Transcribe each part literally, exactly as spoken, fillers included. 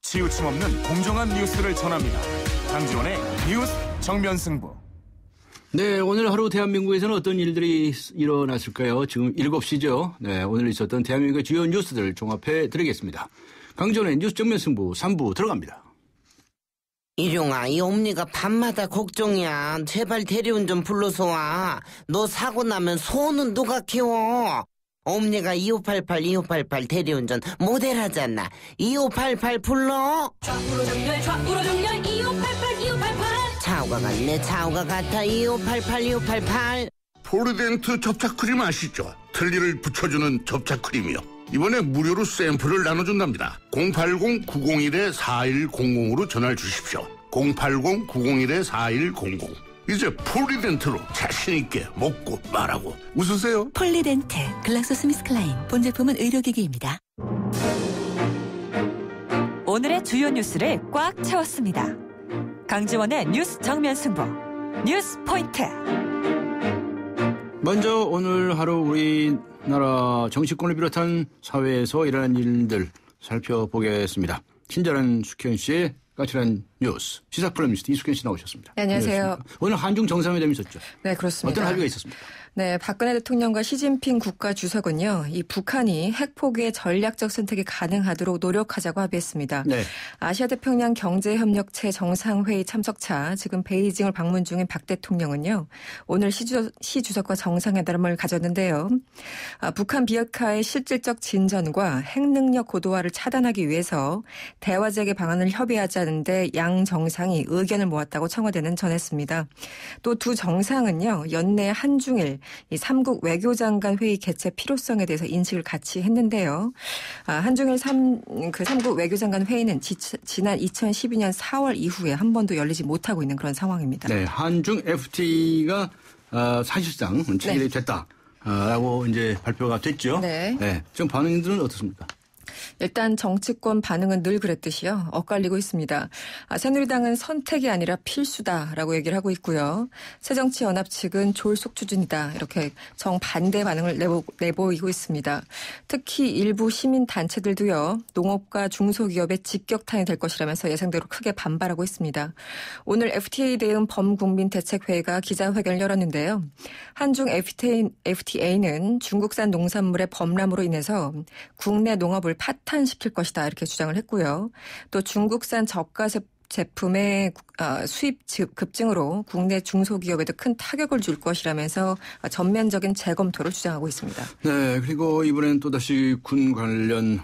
치우침 없는 공정한 뉴스를 전합니다. 강지원의 뉴스 정면 승부. 네, 오늘 하루 대한민국에서는 어떤 일들이 일어났을까요? 지금 일곱 시죠. 네, 오늘 있었던 대한민국의 주요 뉴스들 종합해 드리겠습니다. 강지원의 뉴스 정면 승부 삼 부 들어갑니다. 이룡아, 이 엄니가 밤마다 걱정이야. 제발 대리운전 불러서 와. 너 사고 나면 소는 누가 키워? 엄니가 이오팔팔 이오팔팔 대리운전 모델하잖아. 이오팔팔 불러. 좌우로 정렬 좌우로 정렬 이오팔팔 이오팔팔. 차오가 같네 차오가 같아. 이오팔팔 이오팔팔. 포리덴트 접착크림 아시죠? 틀니를 붙여주는 접착크림이요. 이번에 무료로 샘플을 나눠준답니다. 공팔공 구공일 사일공공으로 전화를 주십시오. 공팔공 구공일 사일공공. 이제 폴리덴트로 자신있게 먹고 말하고 웃으세요. 폴리덴트 글락소스미스클라인. 본제품은 의료기기입니다. 오늘의 주요 뉴스를 꽉 채웠습니다. 강지원의 뉴스 정면 승부 뉴스 포인트. 먼저 오늘 하루 우리나라 정치권을 비롯한 사회에서 일어난 일들 살펴보겠습니다. 친절한 숙현 씨의 까칠한 뉴스, 시사 컬럼니스트 이숙현 씨 나오셨습니다. 네, 안녕하세요. 안녕하십니까? 오늘 한중 정상회담이 있었죠. 네, 그렇습니다. 어떤 합의가 있었습니까? 네, 박근혜 대통령과 시진핑 국가주석은요, 이 북한이 핵포기의 전략적 선택이 가능하도록 노력하자고 합의했습니다. 네. 아시아태평양 경제협력체 정상회의 참석차 지금 베이징을 방문 중인 박 대통령은요, 오늘 시, 주석, 시 주석과 정상회담을 가졌는데요. 아, 북한 비핵화의 실질적 진전과 핵능력 고도화를 차단하기 위해서 대화 재개 방안을 협의하자는데 양 정상이 의견을 모았다고 청와대는 전했습니다. 또 두 정상은요, 연내 한중일 이 삼국 외교장관 회의 개최 필요성에 대해서 인식을 같이 했는데요. 아, 한중일 삼, 그 삼국 외교장관 회의는 지, 지난 이천십이 년 사월 이후에 한 번도 열리지 못하고 있는 그런 상황입니다. 네, 한중 에프티에이가 어, 사실상 체결이 네. 됐다라고 이제 발표가 됐죠. 네. 네. 지금 반응들은 어떻습니까? 일단 정치권 반응은 늘 그랬듯이요. 엇갈리고 있습니다. 아, 새누리당은 선택이 아니라 필수다라고 얘기를 하고 있고요. 새정치연합 측은 졸속 추진이다. 이렇게 정반대 반응을 내보, 내보이고 있습니다. 특히 일부 시민단체들도요. 농업과 중소기업의 직격탄이 될 것이라면서 예상대로 크게 반발하고 있습니다. 오늘 에프티에이 대응 범국민대책회의가 기자회견을 열었는데요. 한중 에프티에이, 에프티에이는 중국산 농산물의 범람으로 인해서 국내 농업을 파탄시킬 것이다 이렇게 주장을 했고요. 또 중국산 저가 제품의 수입 급증으로 국내 중소기업에도 큰 타격을 줄 것이라면서 전면적인 재검토를 주장하고 있습니다. 네, 그리고 이번엔 또다시 군 관련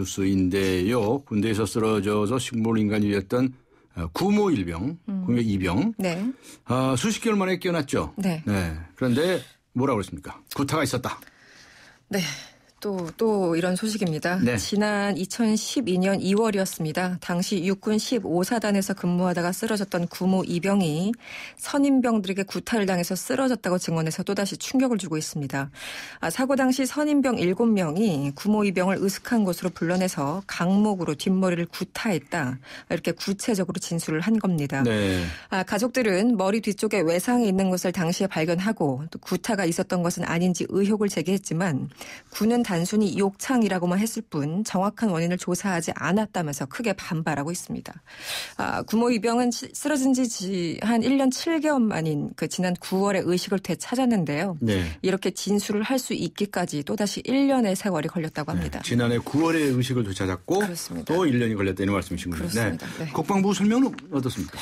뉴스인데요. 군대에서 쓰러져서 식물인간이 되었던 구모 일병, 음. 공격 이병. 네. 아, 수십 개월 만에 깨어났죠. 네. 네. 그런데 뭐라고 그랬습니까? 구타가 있었다. 네. 또, 또 이런 소식입니다. 네. 지난 이천십이 년 이월이었습니다. 당시 육군 십오 사단에서 근무하다가 쓰러졌던 구모 이병이 선임병들에게 구타를 당해서 쓰러졌다고 증언해서 또다시 충격을 주고 있습니다. 아, 사고 당시 선임병 일곱 명이 구모 이병을 으슥한 곳으로 불러내서 강목으로 뒷머리를 구타했다. 이렇게 구체적으로 진술을 한 겁니다. 네. 아, 가족들은 머리 뒤쪽에 외상이 있는 것을 당시에 발견하고 또 구타가 있었던 것은 아닌지 의혹을 제기했지만 군은 단순히 욕창이라고만 했을 뿐 정확한 원인을 조사하지 않았다면서 크게 반발하고 있습니다. 아, 구모 이병은 쓰러진 지 한 일 년 칠 개월 만인 그 지난 구월에 의식을 되찾았는데요. 네. 이렇게 진술을 할 수 있기까지 또다시 일 년의 세월이 걸렸다고 합니다. 네. 지난해 구월에 의식을 되찾았고 그렇습니다. 또 일 년이 걸렸다 이런 말씀이신군요. 그렇습니다. 네. 네. 국방부 설명은 어떻습니까?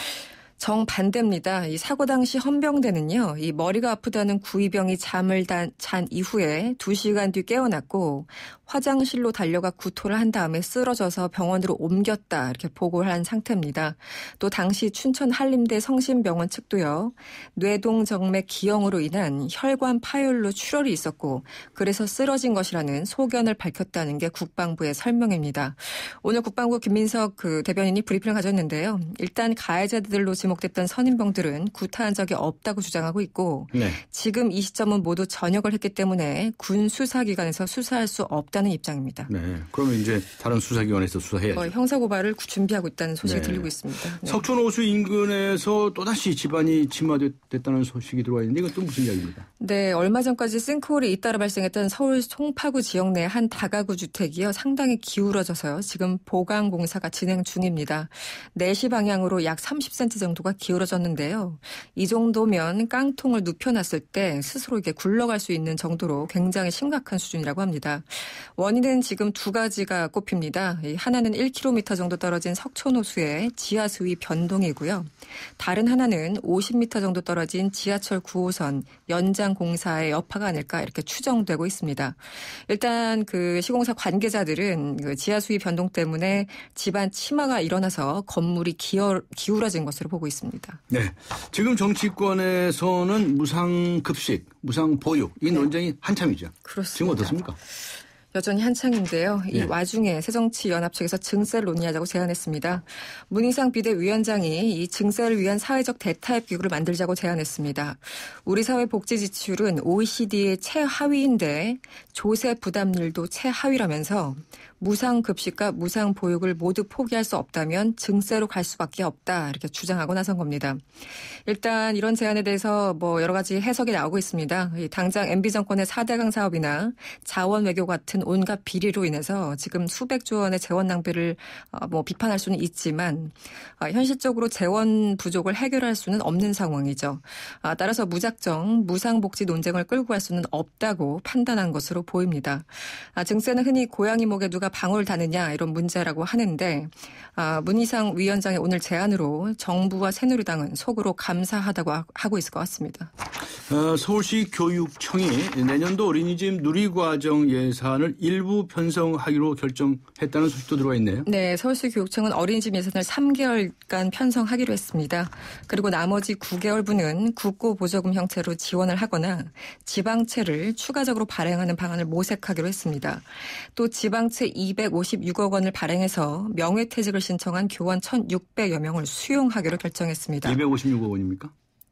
정반대입니다. 이 사고 당시 헌병대는요. 이 머리가 아프다는 구이병이 잠을 잔 이후에 두 시간 뒤 깨어났고 화장실로 달려가 구토를 한 다음에 쓰러져서 병원으로 옮겼다 이렇게 보고를 한 상태입니다. 또 당시 춘천 한림대 성심병원 측도요. 뇌동정맥 기형으로 인한 혈관 파열로 출혈이 있었고 그래서 쓰러진 것이라는 소견을 밝혔다는 게 국방부의 설명입니다. 오늘 국방부 김민석 그 대변인이 브리핑을 가졌는데요. 일단 가해자들로 지목됐던 선임병들은 구타한 적이 없다고 주장하고 있고 네. 지금 이 시점은 모두 전역을 했기 때문에 군 수사기관에서 수사할 수 없다는 없다는 입장입니다. 네. 그러면 이제 다른 수사기관에서 수사해야죠. 어, 형사고발을 준비하고 있다는 소식이 네. 들리고 있습니다. 네. 석촌호수 인근에서 또다시 집안이 침하됐다는 소식이 들어와 있는데 이건 또 무슨 이야기입니까? 네, 얼마 전까지 싱크홀이 잇따라 발생했던 서울 송파구 지역 내 한 다가구 주택이요. 상당히 기울어져서요. 지금 보강 공사가 진행 중입니다. 네 시 방향으로 약 삼십 센티미터 정도가 기울어졌는데요. 이 정도면 깡통을 눕혀놨을 때 스스로 이게 굴러갈 수 있는 정도로 굉장히 심각한 수준이라고 합니다. 원인은 지금 두 가지가 꼽힙니다. 하나는 일 킬로미터 정도 떨어진 석촌호수의 지하수위 변동이고요. 다른 하나는 오십 미터 정도 떨어진 지하철 구 호선 연장 공사의 여파가 아닐까 이렇게 추정되고 있습니다. 일단 그 시공사 관계자들은 그 지하수위 변동 때문에 집안 침하가 일어나서 건물이 기어, 기울어진 것으로 보고 있습니다. 네. 지금 정치권에서는 무상급식, 무상보육 이 논쟁이 한참이죠. 그렇습니다. 지금 어떻습니까? 여전히 한창인데요. 이 네. 와중에 새정치연합 측에서 증세를 논의하자고 제안했습니다. 문희상 비대위원장이 이 증세를 위한 사회적 대타협 기구를 만들자고 제안했습니다. 우리 사회 복지 지출은 오이시디의 최하위인데 조세 부담률도 최하위라면서 무상급식과 무상보육을 모두 포기할 수 없다면 증세로 갈 수밖에 없다 이렇게 주장하고 나선 겁니다. 일단 이런 제안에 대해서 뭐 여러 가지 해석이 나오고 있습니다. 당장 엠비 정권의 사대강 사업이나 자원 외교 같은 온갖 비리로 인해서 지금 수백조 원의 재원 낭비를 뭐 비판할 수는 있지만 현실적으로 재원 부족을 해결할 수는 없는 상황이죠. 따라서 무작정 무상복지 논쟁을 끌고 갈 수는 없다고 판단한 것으로 보입니다. 증세는 흔히 고양이 목에 누가 방울 다느냐 이런 문제라고 하는데 문희상 위원장의 오늘 제안으로 정부와 새누리당은 속으로 감사하다고 하고 있을 것 같습니다. 어, 서울시 교육청이 내년도 어린이집 누리과정 예산을 일부 편성하기로 결정했다는 소식도 들어와 있네요. 네, 서울시 교육청은 어린이집 예산을 삼 개월간 편성하기로 했습니다. 그리고 나머지 구 개월분은 국고보조금 형태로 지원을 하거나 지방채를 추가적으로 발행하는 방안을 모색하기로 했습니다. 또 지방채 이백오십육억 원을 발행해서 명예퇴직을 신청한 교원 천육백여 명을 수용하기로 결정했습니다. 이백오십육억 원입니까?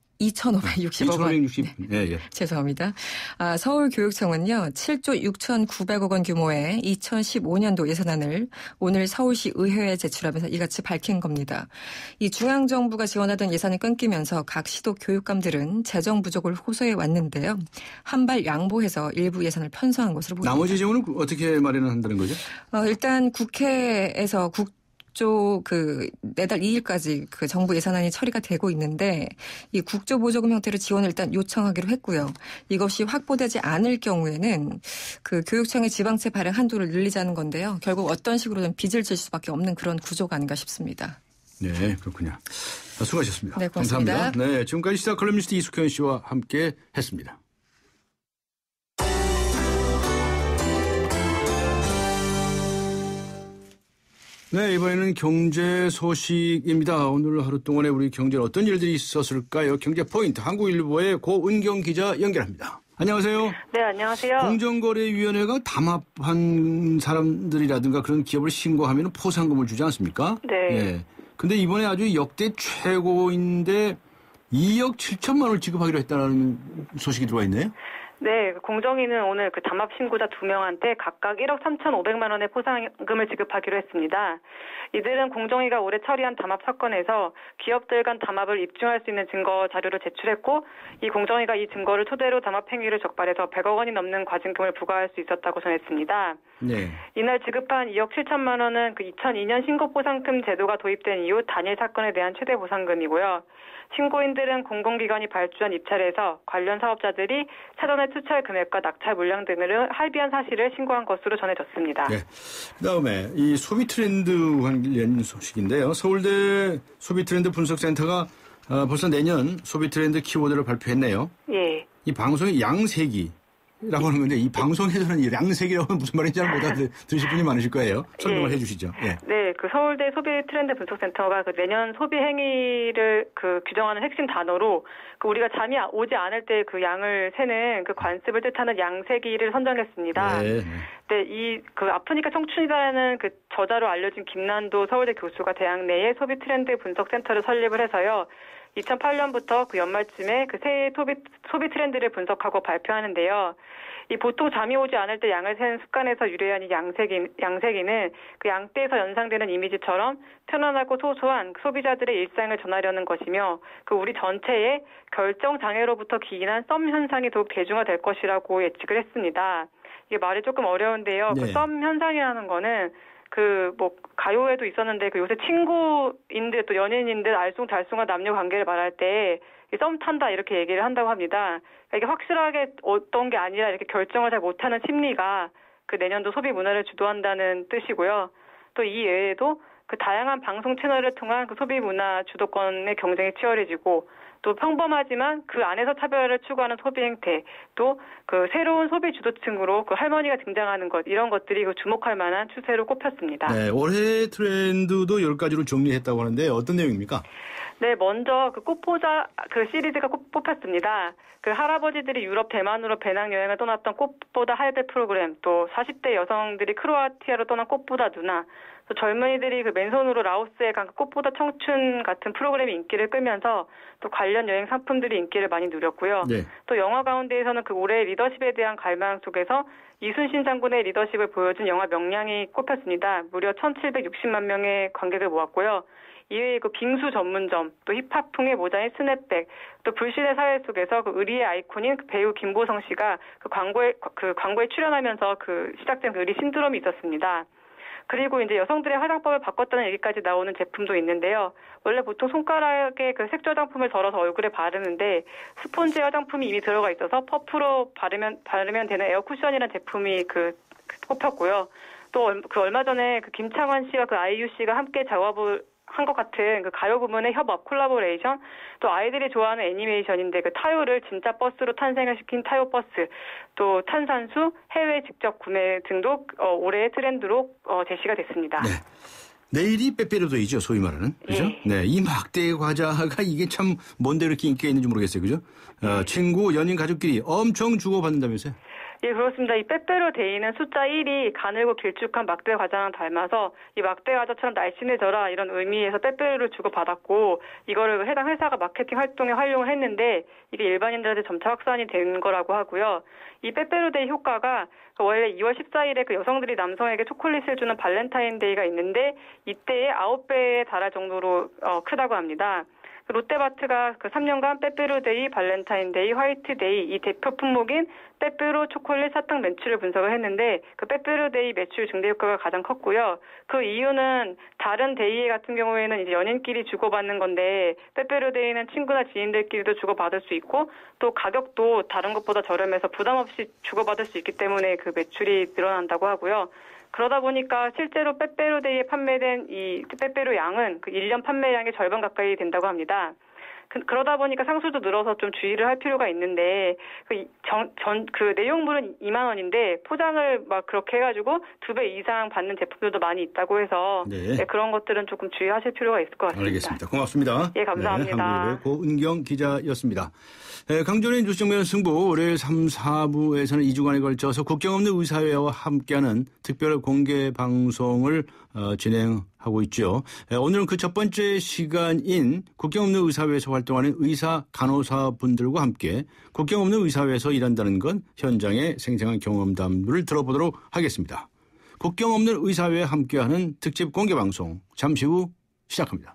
이천오백육십억 원. 이천오백육십. 예, 예. 죄송합니다. 아, 서울교육청은요. 칠조 육천구백억 원 규모의 이천십오 년도 예산안을 오늘 서울시 의회에 제출하면서 이같이 밝힌 겁니다. 이 중앙정부가 지원하던 예산이 끊기면서 각 시도 교육감들은 재정 부족을 호소해 왔는데요. 한발 양보해서 일부 예산을 편성한 것으로 보입니다. 나머지 재원은 어떻게 마련한다는 거죠? 어, 일단 국회에서 국 국조 그 내달 이 일까지 그 정부 예산안이 처리가 되고 있는데 이 국조 보조금 형태로 지원을 일단 요청하기로 했고요. 이것이 확보되지 않을 경우에는 그 교육청의 지방채 발행 한도를 늘리자는 건데요. 결국 어떤 식으로든 빚을 질 수밖에 없는 그런 구조가 아닌가 싶습니다. 네, 그렇군요. 수고하셨습니다. 네, 고맙습니다. 감사합니다. 네, 지금까지 시사 컬럼니스트 이숙현 씨와 함께 했습니다. 네, 이번에는 경제 소식입니다. 오늘 하루 동안에 우리 경제에 어떤 일들이 있었을까요? 경제 포인트 한국일보의 고은경 기자 연결합니다. 안녕하세요. 네, 안녕하세요. 공정거래위원회가 담합한 사람들이라든가 그런 기업을 신고하면 포상금을 주지 않습니까? 네. 예. 근데 이번에 아주 역대 최고인데 이억 칠천만 원을 지급하기로 했다는 소식이 들어와 있네요. 네, 공정위는 오늘 그 담합 신고자 두 명한테 각각 일억 삼천오백만 원의 포상금을 지급하기로 했습니다. 이들은 공정위가 올해 처리한 담합 사건에서 기업들 간 담합을 입증할 수 있는 증거 자료를 제출했고, 이 공정위가 이 증거를 토대로 담합 행위를 적발해서 백억 원이 넘는 과징금을 부과할 수 있었다고 전했습니다. 네. 이날 지급한 이억 칠천만 원은 그 이천이 년 신고보상금 제도가 도입된 이후 단일 사건에 대한 최대 보상금이고요. 신고인들은 공공기관이 발주한 입찰에서 관련 사업자들이 사전에 투철 금액과 낙찰 물량 등을 할비한 사실을 신고한 것으로 전해졌습니다. 네. 그다음에 이 소비 트렌드 관련 소식인데요. 서울대 소비 트렌드 분석센터가 어, 벌써 내년 소비 트렌드 키워드를 발표했네요. 예. 이 방송이 양세기. 라고 하는 건데 이 방송에서는 이 양색이라고 하면 무슨 말인지 잘 못 알아들으실 분이 많으실 거예요. 설명을 예. 해 주시죠. 예. 네, 그 서울대 소비 트렌드 분석센터가 그 내년 소비 행위를 그 규정하는 핵심 단어로 그 우리가 잠이 오지 않을 때 그 양을 세는 그 관습을 뜻하는 양세기를 선정했습니다. 네. 네, 이 그 아프니까 청춘이다라는 그 저자로 알려진 김난도 서울대 교수가 대학 내에 소비 트렌드 분석센터를 설립을 해서요. 이천팔 년부터 그 연말쯤에 그 새해 소비, 소비 트렌드를 분석하고 발표하는데요. 이 보통 잠이 오지 않을 때 양을 세는 습관에서 유래한 이 양세기, 양세기는 그 양떼에서 연상되는 이미지처럼 편안하고 소소한 소비자들의 일상을 전하려는 것이며 그 우리 전체의 결정 장애로부터 기인한 썸 현상이 더욱 대중화될 것이라고 예측을 했습니다. 이게 말이 조금 어려운데요. 네. 그 썸 현상이라는 거는 그 뭐 가요에도 있었는데 그 요새 친구인들 또 연인인들 알쏭달쏭한 남녀 관계를 말할 때 썸 탄다 이렇게 얘기를 한다고 합니다. 이게 확실하게 어떤 게 아니라 이렇게 결정을 잘 못하는 심리가 그 내년도 소비 문화를 주도한다는 뜻이고요. 또 이 외에도 그 다양한 방송 채널을 통한 그 소비 문화 주도권의 경쟁이 치열해지고 또 평범하지만 그 안에서 차별화를 추구하는 소비 행태, 또 그 새로운 소비 주도층으로 그 할머니가 등장하는 것 이런 것들이 그 주목할 만한 추세로 꼽혔습니다. 네, 올해 트렌드도 열 가지로 정리했다고 하는데 어떤 내용입니까? 네, 먼저 그 꽃보자 그 시리즈가 꼽- 뽑혔습니다. 그 할아버지들이 유럽 대만으로 배낭여행을 떠났던 꽃보다 할배 프로그램, 또 사십 대 여성들이 크로아티아로 떠난 꽃보다 누나, 또 젊은이들이 그 맨손으로 라오스에 간 그 꽃보다 청춘 같은 프로그램이 인기를 끌면서 또 관련 여행 상품들이 인기를 많이 누렸고요. 네. 또 영화 가운데에서는 그 올해 리더십에 대한 갈망 속에서 이순신 장군의 리더십을 보여준 영화 명량이 꼽혔습니다. 무려 천칠백육십만 명의 관객을 모았고요. 이외에 그 빙수 전문점, 또 힙합풍의 모자인 스냅백, 또 불신의 사회 속에서 그 의리의 아이콘인 그 배우 김보성 씨가 그 광고에 그 광고에 출연하면서 그 시작된 그 의리 신드롬이 있었습니다. 그리고 이제 여성들의 화장법을 바꿨다는 얘기까지 나오는 제품도 있는데요. 원래 보통 손가락에 그 색조 화장품을 덜어서 얼굴에 바르는데 스폰지 화장품이 이미 들어가 있어서 퍼프로 바르면 바르면 되는 에어 쿠션이라는 제품이 그, 그 뽑혔고요. 또 그 얼마 전에 그 김창완 씨와 그 아이유 씨가 함께 작업을 한 것 같은 그 가요 부문의 협업, 콜라보레이션, 또 아이들이 좋아하는 애니메이션인데 그 타요를 진짜 버스로 탄생을 시킨 타요 버스, 또 탄산수, 해외 직접 구매 등도 어, 올해의 트렌드로 어, 제시가 됐습니다. 네. 내일이 빼빼로데이죠, 소위 말하는. 그죠? 예. 네. 이 막대 과자가 이게 참 뭔데 이렇게 인기가 있는지 모르겠어요. 그죠? 어, 친구, 연인, 가족끼리 엄청 주고받는다면서요? 예, 그렇습니다. 이 빼빼로데이는 숫자 일이 가늘고 길쭉한 막대 과자랑 닮아서 이 막대 과자처럼 날씬해져라 이런 의미에서 빼빼로를 주고받았고 이거를 해당 회사가 마케팅 활동에 활용을 했는데 이게 일반인들한테 점차 확산이 된 거라고 하고요. 이 빼빼로데이 효과가 원래 이월 십사일에 그 여성들이 남성에게 초콜릿을 주는 발렌타인데이가 있는데 이때의 아홉 배에 달할 정도로 어, 크다고 합니다. 롯데마트가 그 삼 년간 빼빼로데이, 발렌타인데이, 화이트데이 이 대표 품목인 빼빼로 초콜릿 사탕 매출을 분석을 했는데 그 빼빼로데이 매출 증대 효과가 가장 컸고요. 그 이유는 다른 데이 같은 경우에는 이제 연인끼리 주고받는 건데 빼빼로데이는 친구나 지인들끼리도 주고받을 수 있고 또 가격도 다른 것보다 저렴해서 부담 없이 주고받을 수 있기 때문에 그 매출이 늘어난다고 하고요. 그러다 보니까 실제로 빼빼로데이에 판매된 이 빼빼로 양은 그 일 년 판매량의 절반 가까이 된다고 합니다. 그, 그러다 보니까 상수도 늘어서 좀 주의를 할 필요가 있는데 그, 전, 전, 그 내용물은 이만 원인데 포장을 막 그렇게 해가지고 두 배 이상 받는 제품들도 많이 있다고 해서 네. 네, 그런 것들은 조금 주의하실 필요가 있을 것 같습니다. 알겠습니다. 고맙습니다. 예, 감사합니다. 네, 한국의 고은경 기자였습니다. 네, 강조의 뉴스 정면 승부 올해 삼, 사부에서는 이 주간에 걸쳐서 국경 없는 의사회와 함께하는 특별 공개 방송을 어, 진행하고 있죠. 네, 오늘은 그 첫 번째 시간인 국경 없는 의사회에서 활동하는 의사, 간호사분들과 함께 국경 없는 의사회에서 일한다는 건 현장의 생생한 경험담을 들어보도록 하겠습니다. 국경 없는 의사회와 함께하는 특집 공개 방송 잠시 후 시작합니다.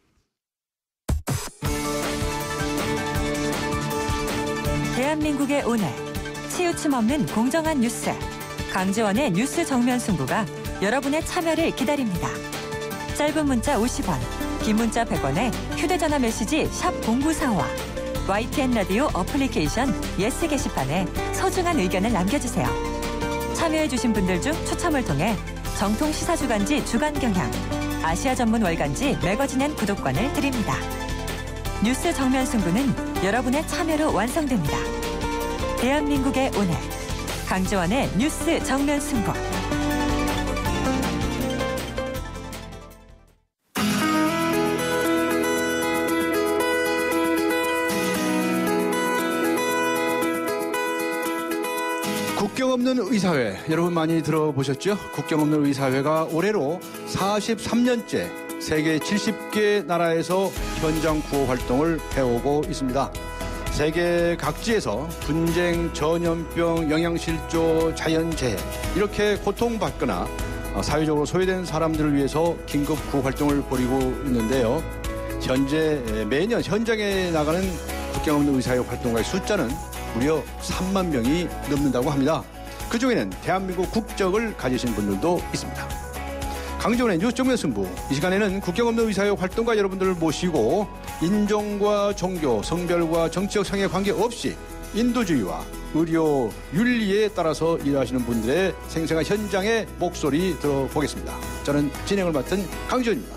대한민국의 오늘 치우침 없는 공정한 뉴스 강지원의 뉴스 정면 승부가 여러분의 참여를 기다립니다. 짧은 문자 오십 원, 긴 문자 백 원에 휴대전화 메시지 샵 공구사오와 와이티엔 라디오 어플리케이션 예스 게시판에 소중한 의견을 남겨주세요. 참여해주신 분들 중 추첨을 통해 정통 시사주간지 주간경향, 아시아 전문 월간지 매거진엔 구독권을 드립니다. 뉴스 정면 승부는 여러분의 참여로 완성됩니다. 대한민국의 오늘 강지원의 뉴스 정면 승부. 국경 없는 의사회 여러분 많이 들어보셨죠? 국경 없는 의사회가 올해로 사십삼 년째 세계 칠십 개 나라에서 현장 구호 활동을 해오고 있습니다. 세계 각지에서 분쟁, 전염병, 영양실조, 자연재해 이렇게 고통받거나 사회적으로 소외된 사람들을 위해서 긴급 구호 활동을 벌이고 있는데요. 현재 매년 현장에 나가는 국경 없는 의사회 활동가의 숫자는 무려 삼만 명이 넘는다고 합니다. 그중에는 대한민국 국적을 가지신 분들도 있습니다. 강정원의 뉴스 정면 승부. 이 시간에는 국경 없는 의사회 활동가 여러분들을 모시고 인종과 종교, 성별과 정치적 성에 관계없이 인도주의와 의료 윤리에 따라서 일하시는 분들의 생생한 현장의 목소리 들어보겠습니다. 저는 진행을 맡은 강지원입니다.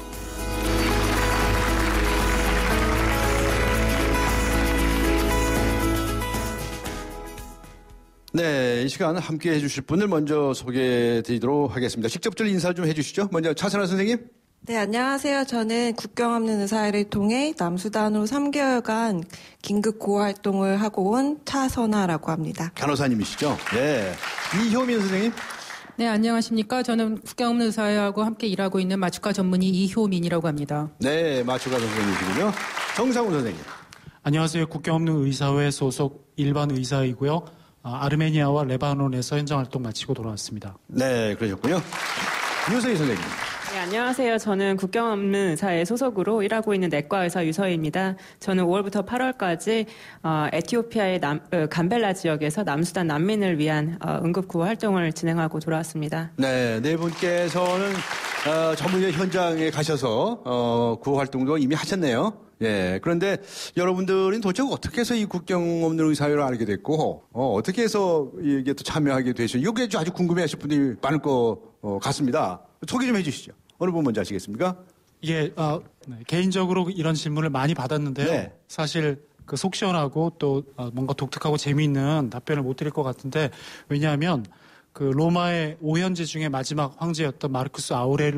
네, 이 시간 함께 해주실 분을 먼저 소개해 드리도록 하겠습니다. 직접적인 인사 좀 해주시죠. 먼저 차선아 선생님. 네, 안녕하세요. 저는 국경 없는 의사회를 통해 남수단으로 삼 개월간 긴급 구호 활동을 하고 온 차선아라고 합니다. 간호사님이시죠? 네. 이효민 선생님. 네, 안녕하십니까. 저는 국경 없는 의사회하고 함께 일하고 있는 마취과 전문의 이효민이라고 합니다. 네, 마취과 선생님이시군요. 정상훈 선생님. 안녕하세요. 국경 없는 의사회 소속 일반 의사이고요. 아르메니아와 레바논에서 현장 활동 마치고 돌아왔습니다. 네, 그러셨군요. 유서희 선생님. 네, 안녕하세요. 저는 국경 없는 의사회 소속으로 일하고 있는 내과 의사 유서희입니다. 저는 오월부터 팔월까지 어, 에티오피아의 남, 어, 간벨라 지역에서 남수단 난민을 위한 어, 응급구호 활동을 진행하고 돌아왔습니다. 네, 네 분께서는 어, 전문의 현장에 가셔서 어, 구호 활동도 이미 하셨네요. 예. 그런데 여러분들은 도대체 어떻게 해서 이 국경 없는 의사회를 알게 됐고, 어, 어떻게 해서 이게 또 참여하게 되죠? 이게 아주 궁금해 하실 분들이 많을 것 어, 같습니다. 소개 좀 해 주시죠. 어느 분 먼저 하시겠습니까? 예, 어, 네, 개인적으로 이런 질문을 많이 받았는데요. 네. 사실 그 속 시원하고 또 어, 뭔가 독특하고 재미있는 답변을 못 드릴 것 같은데, 왜냐하면 그 로마의 오현제 중에 마지막 황제였던 마르쿠스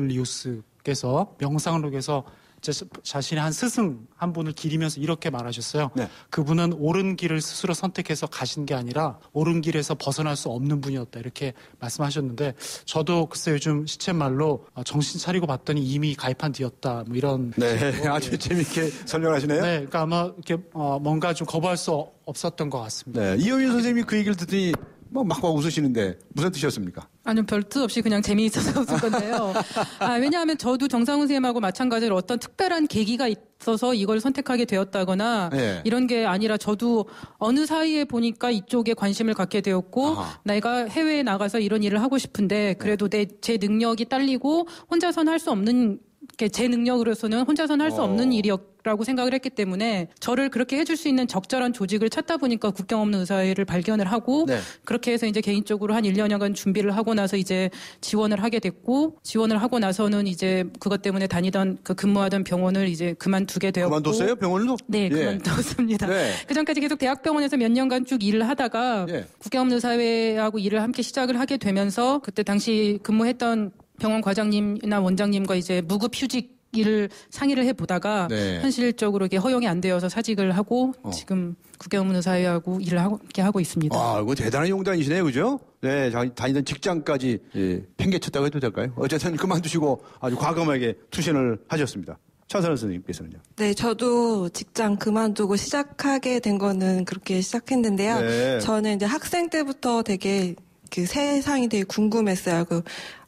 아우렐리우스께서 명상록에서 자신의 한 스승 한 분을 기리면서 이렇게 말하셨어요. 네. 그분은 옳은 길을 스스로 선택해서 가신 게 아니라 옳은 길에서 벗어날 수 없는 분이었다 이렇게 말씀하셨는데, 저도 글쎄 요즘 시쳇말로 정신 차리고 봤더니 이미 가입한 뒤였다 뭐 이런. 네, 아주 재밌게 설명하시네요. 네, 그러니까 아마 이렇게 어, 뭔가 좀 거부할 수 없었던 것 같습니다. 네, 이효민 선생님이 그 얘기를 듣더니 뭐 막 막 웃으시는데 무슨 뜻이었습니까? 아니요, 별 뜻 없이 그냥 재미있어서 웃을 건데요. 아, 왜냐하면 저도 정상훈 선생님하고 마찬가지로 어떤 특별한 계기가 있어서 이걸 선택하게 되었다거나 네. 이런 게 아니라 저도 어느 사이에 보니까 이쪽에 관심을 갖게 되었고 아하. 내가 해외에 나가서 이런 일을 하고 싶은데 그래도 내, 제 능력이 딸리고 혼자서는 할 수 없는 제 능력으로서는 혼자서는 할 수 없는 일이라고 생각을 했기 때문에 저를 그렇게 해줄 수 있는 적절한 조직을 찾다 보니까 국경 없는 의사회를 발견을 하고 네. 그렇게 해서 이제 개인적으로 한 일 년여간 준비를 하고 나서 이제 지원을 하게 됐고, 지원을 하고 나서는 이제 그것 때문에 다니던 그 근무하던 병원을 이제 그만두게 되었고. 그만뒀어요? 병원도? 네, 예. 그만뒀습니다. 네. 그 전까지 계속 대학병원에서 몇 년간 쭉 일을 하다가 예. 국경 없는 의사회하고 일을 함께 시작을 하게 되면서 그때 당시 근무했던 병원 과장님이나 원장님과 이제 무급 휴직 일을 상의를 해보다가 네. 현실적으로 이게 허용이 안 되어서 사직을 하고 어. 지금 국경 없는 의사회하고 일을 하고, 이렇게 하고 있습니다. 아, 이거 대단한 용단이시네요, 그죠? 네, 다니던 직장까지 예, 팽개쳤다고 해도 될까요? 어쨌든 그만두시고 아주 과감하게 투신을 하셨습니다. 차선아 선생님께서는요? 네, 저도 직장 그만두고 시작하게 된 거는 그렇게 시작했는데요. 네. 저는 이제 학생 때부터 되게 그 세상이 되게 궁금했어요. 그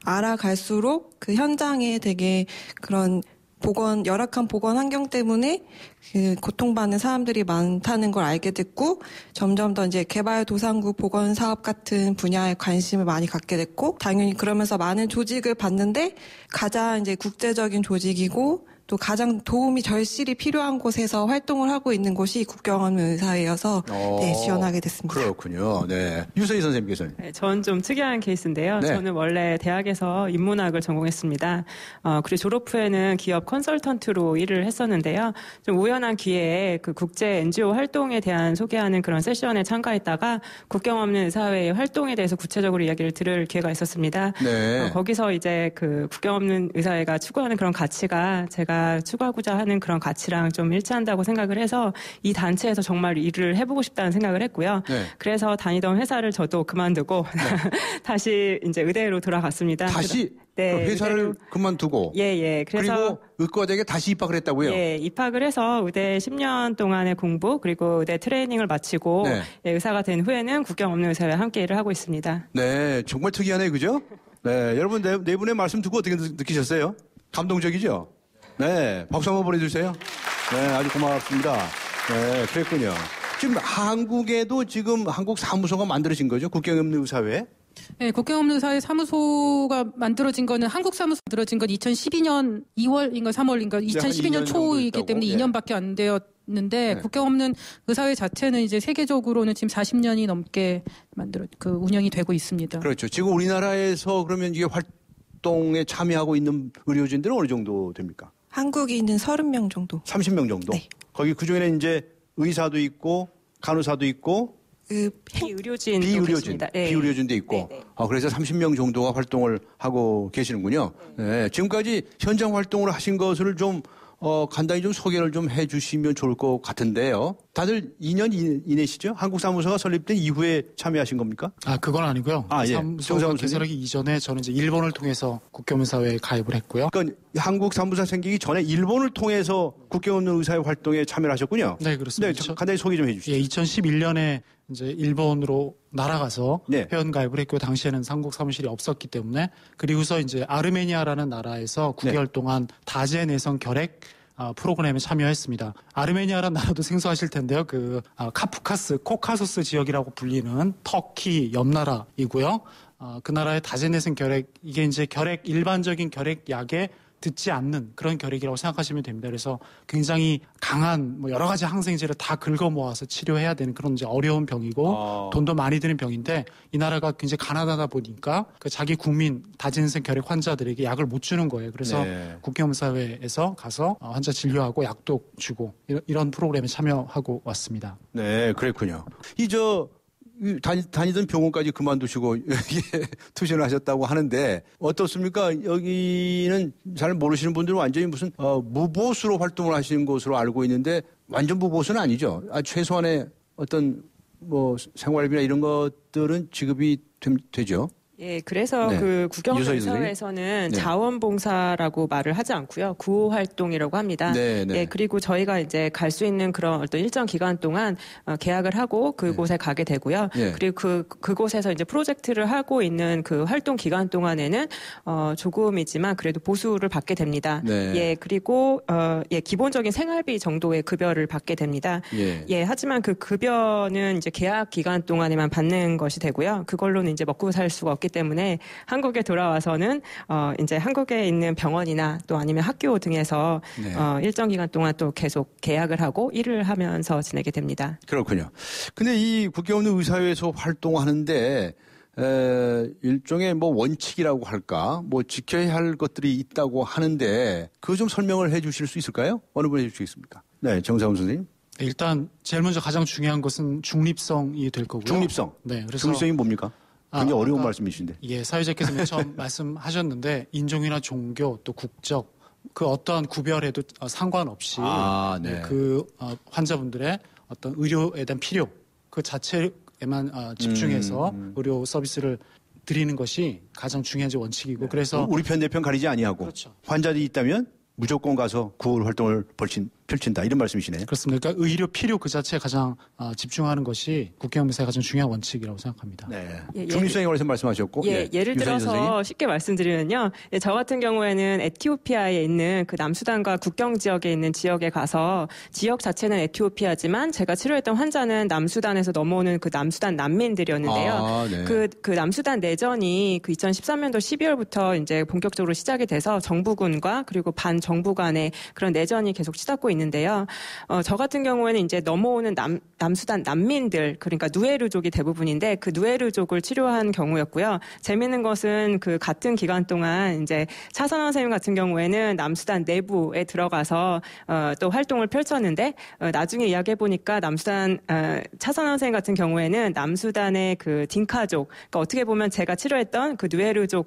알아갈수록 그 현장에 되게 그런 보건, 열악한 보건 환경 때문에 그 고통받는 사람들이 많다는 걸 알게 됐고, 점점 더 이제 개발도상국 보건 사업 같은 분야에 관심을 많이 갖게 됐고, 당연히 그러면서 많은 조직을 봤는데 가장 이제 국제적인 조직이고 또 가장 도움이 절실히 필요한 곳에서 활동을 하고 있는 곳이 국경 없는 의사회여서 네, 지원하게 됐습니다. 그렇군요. 네, 유서희 선생님께서는? 네, 저는 좀 특이한 케이스인데요. 네. 저는 원래 대학에서 인문학을 전공했습니다. 어, 그리고 졸업 후에는 기업 컨설턴트로 일을 했었는데요. 좀 우연한 기회에 그 국제 엔지오 활동에 대한 소개하는 그런 세션에 참가했다가 국경 없는 의사회의 활동에 대해서 구체적으로 이야기를 들을 기회가 있었습니다. 네. 어, 거기서 이제 그 국경 없는 의사회가 추구하는 그런 가치가 제가 추구하고자 하는 그런 가치랑 좀 일치한다고 생각을 해서 이 단체에서 정말 일을 해보고 싶다는 생각을 했고요. 네. 그래서 다니던 회사를 저도 그만두고 네. 다시 이제 의대로 돌아갔습니다. 다시? 네, 회사를 의대로, 그만두고. 예, 예. 그래서 그리고 의과대학에 다시 입학을 했다고요? 예, 입학을 해서 의대 십 년 동안의 공부 그리고 의대 트레이닝을 마치고 네. 예, 의사가 된 후에는 국경 없는 의사와 함께 일을 하고 있습니다. 네, 정말 특이하네요, 그죠? 네, 여러분 네, 네 분의 말씀 듣고 어떻게 느, 느끼셨어요? 감동적이죠? 네, 박수 한번 보내주세요. 네, 아주 고맙습니다. 네, 그랬군요. 지금 한국에도 지금 한국 사무소가 만들어진 거죠? 국경 없는 의사회? 네, 국경 없는 의사회 사무소가 만들어진 거는 한국 사무소 만들어진 건 이천십이 년 이월인가 삼월인가 이천십이 년 초이기 때문에 예. 이 년밖에 안 되었는데 네. 국경 없는 의사회 자체는 이제 세계적으로는 지금 사십 년이 넘게 만들어 그 운영이 되고 있습니다. 그렇죠. 지금 우리나라에서 그러면 이게 활동에 참여하고 있는 의료진들은 어느 정도 됩니까? 한국에 있는 서른 명 정도. 삼십 명 정도? 네. 거기 그중에는 이제 의사도 있고 간호사도 있고 그 비의료진 비의료진, 네. 비의료진도 있고, 네, 네. 아, 그래서 삼십 명 정도가 활동을 하고 계시는군요. 네. 네. 지금까지 현장 활동을 하신 것을 좀 어, 간단히 좀 소개를 좀 해주시면 좋을 것 같은데요. 다들 이 년 이내시죠? 한국 사무소가 설립된 이후에 참여하신 겁니까? 아, 그건 아니고요. 아, 예. 사무소가 개설하기 이전에 저는 이제 일본을 통해서 국경의사회에 가입을 했고요. 그러니까 한국 사무소가 생기기 전에 일본을 통해서 국경 없는 의사회 활동에 참여를 하셨군요. 네, 그렇습니다. 네, 간단히 소개 좀 해주시죠. 예, 이천십일 년에 이제 일본으로 날아가서 네. 회원 가입을 했고 당시에는 한국 사무실이 없었기 때문에 그리고서 이제 아르메니아라는 나라에서 구 개월 네. 동안 다재 내성 결핵 아, 프로그램에 참여했습니다. 아르메니아라는 나라도 생소하실 텐데요. 그 아, 카프카스, 코카소스 지역이라고 불리는 터키 옆 나라이고요. 아, 그 나라의 다재 내성 결핵 이게 이제 결핵 일반적인 결핵 약에 듣지 않는 그런 결핵이라고 생각하시면 됩니다. 그래서 굉장히 강한 뭐 여러 가지 항생제를 다 긁어 모아서 치료해야 되는 그런 이제 어려운 병이고 아. 돈도 많이 드는 병인데 이 나라가 굉장히 가난하다 보니까 그 자기 국민 다진생 결핵 환자들에게 약을 못 주는 거예요. 그래서 네. 국경의사회에서 가서 환자 진료하고 약도 주고 이런, 이런 프로그램에 참여하고 왔습니다. 네, 그랬군요. 이 저 다니, 다니던 병원까지 그만두시고 여기에 투신을 하셨다고 하는데 어떻습니까? 여기는 잘 모르시는 분들은 완전히 무슨 어, 무보수로 활동을 하시는 것으로 알고 있는데 완전 무보수는 아니죠. 아, 최소한의 어떤 뭐 생활비나 이런 것들은 지급이 되, 되죠. 예, 그래서 네. 그 국경의사회에서는 유서인들이? 네. 자원봉사라고 말을 하지 않고요. 구호활동이라고 합니다. 네, 네. 예, 그리고 저희가 이제 갈 수 있는 그런 어떤 일정 기간 동안 어, 계약을 하고 그곳에 네. 가게 되고요. 네. 그리고 그, 그곳에서 이제 프로젝트를 하고 있는 그 활동 기간 동안에는 어, 조금이지만 그래도 보수를 받게 됩니다. 네. 예, 그리고 어, 예, 기본적인 생활비 정도의 급여를 받게 됩니다. 예. 예, 하지만 그 급여는 이제 계약 기간 동안에만 받는 것이 되고요. 그걸로는 이제 먹고 살 수가 없기 때문에 한국에 돌아와서는 어 이제 한국에 있는 병원이나 또 아니면 학교 등에서 네. 어 일정 기간 동안 또 계속 계약을 하고 일을 하면서 지내게 됩니다. 그렇군요. 근데 이 국경 없는 의사회에서 활동하는데 에, 일종의 뭐 원칙이라고 할까, 뭐 지켜야 할 것들이 있다고 하는데 그거 좀 설명을 해주실 수 있을까요? 어느 분이 해주시겠습니까? 네, 정사훈 선생님. 일단 제일 먼저 가장 중요한 것은 중립성이 될 거고요. 중립성. 네, 그래서 중립성이 뭡니까? 굉장히 아, 어려운 아까, 말씀이신데. 예, 사회자께서 맨 처음 말씀하셨는데 인종이나 종교 또 국적 그 어떠한 구별에도 상관없이 아, 네. 그 어, 환자분들의 어떤 의료에 대한 필요 그 자체에만 어, 집중해서 음, 음. 의료 서비스를 드리는 것이 가장 중요한 원칙이고 그래서 우리 편 내 편 가리지 아니하고 그렇죠. 환자들이 있다면 무조건 가서 구호 활동을 벌친, 펼친다 이런 말씀이시네요. 그렇습니다. 그러니까 의료 필요 그 자체에 가장 어, 집중하는 것이 국경의사의 가장 중요한 원칙이라고 생각합니다. 네. 예, 중립성에 관해서 말씀하셨고. 예, 예. 예를 유선희 들어서 선생님. 쉽게 말씀드리면요. 예, 저 같은 경우에는 에티오피아에 있는 그 남수단과 국경 지역에 있는 지역에 가서 지역 자체는 에티오피아지만 제가 치료했던 환자는 남수단에서 넘어오는 그 남수단 난민들이었는데요. 아, 네. 그, 그 남수단 내전이 그 이천십삼 년도 십이월부터 이제 본격적으로 시작이 돼서 정부군과 그리고 반정부 간의 그런 내전이 계속 치닫고 있는데요. 어, 저 같은 경우에는 이제 넘어오는 남, 남수단 난민들, 그러니까 누에르족이 대부분인데 그 누에르족을 치료한 경우였고요. 재미있는 것은 그 같은 기간 동안 이제 차선원 선생님 같은 경우에는 남수단 내부에 들어가서 어, 또 활동을 펼쳤는데 어, 나중에 이야기해 보니까 남수단 어, 차선원 선생님 같은 경우에는 남수단의 그 딩카족, 그러니까 어떻게 보면 제가 치료했던 그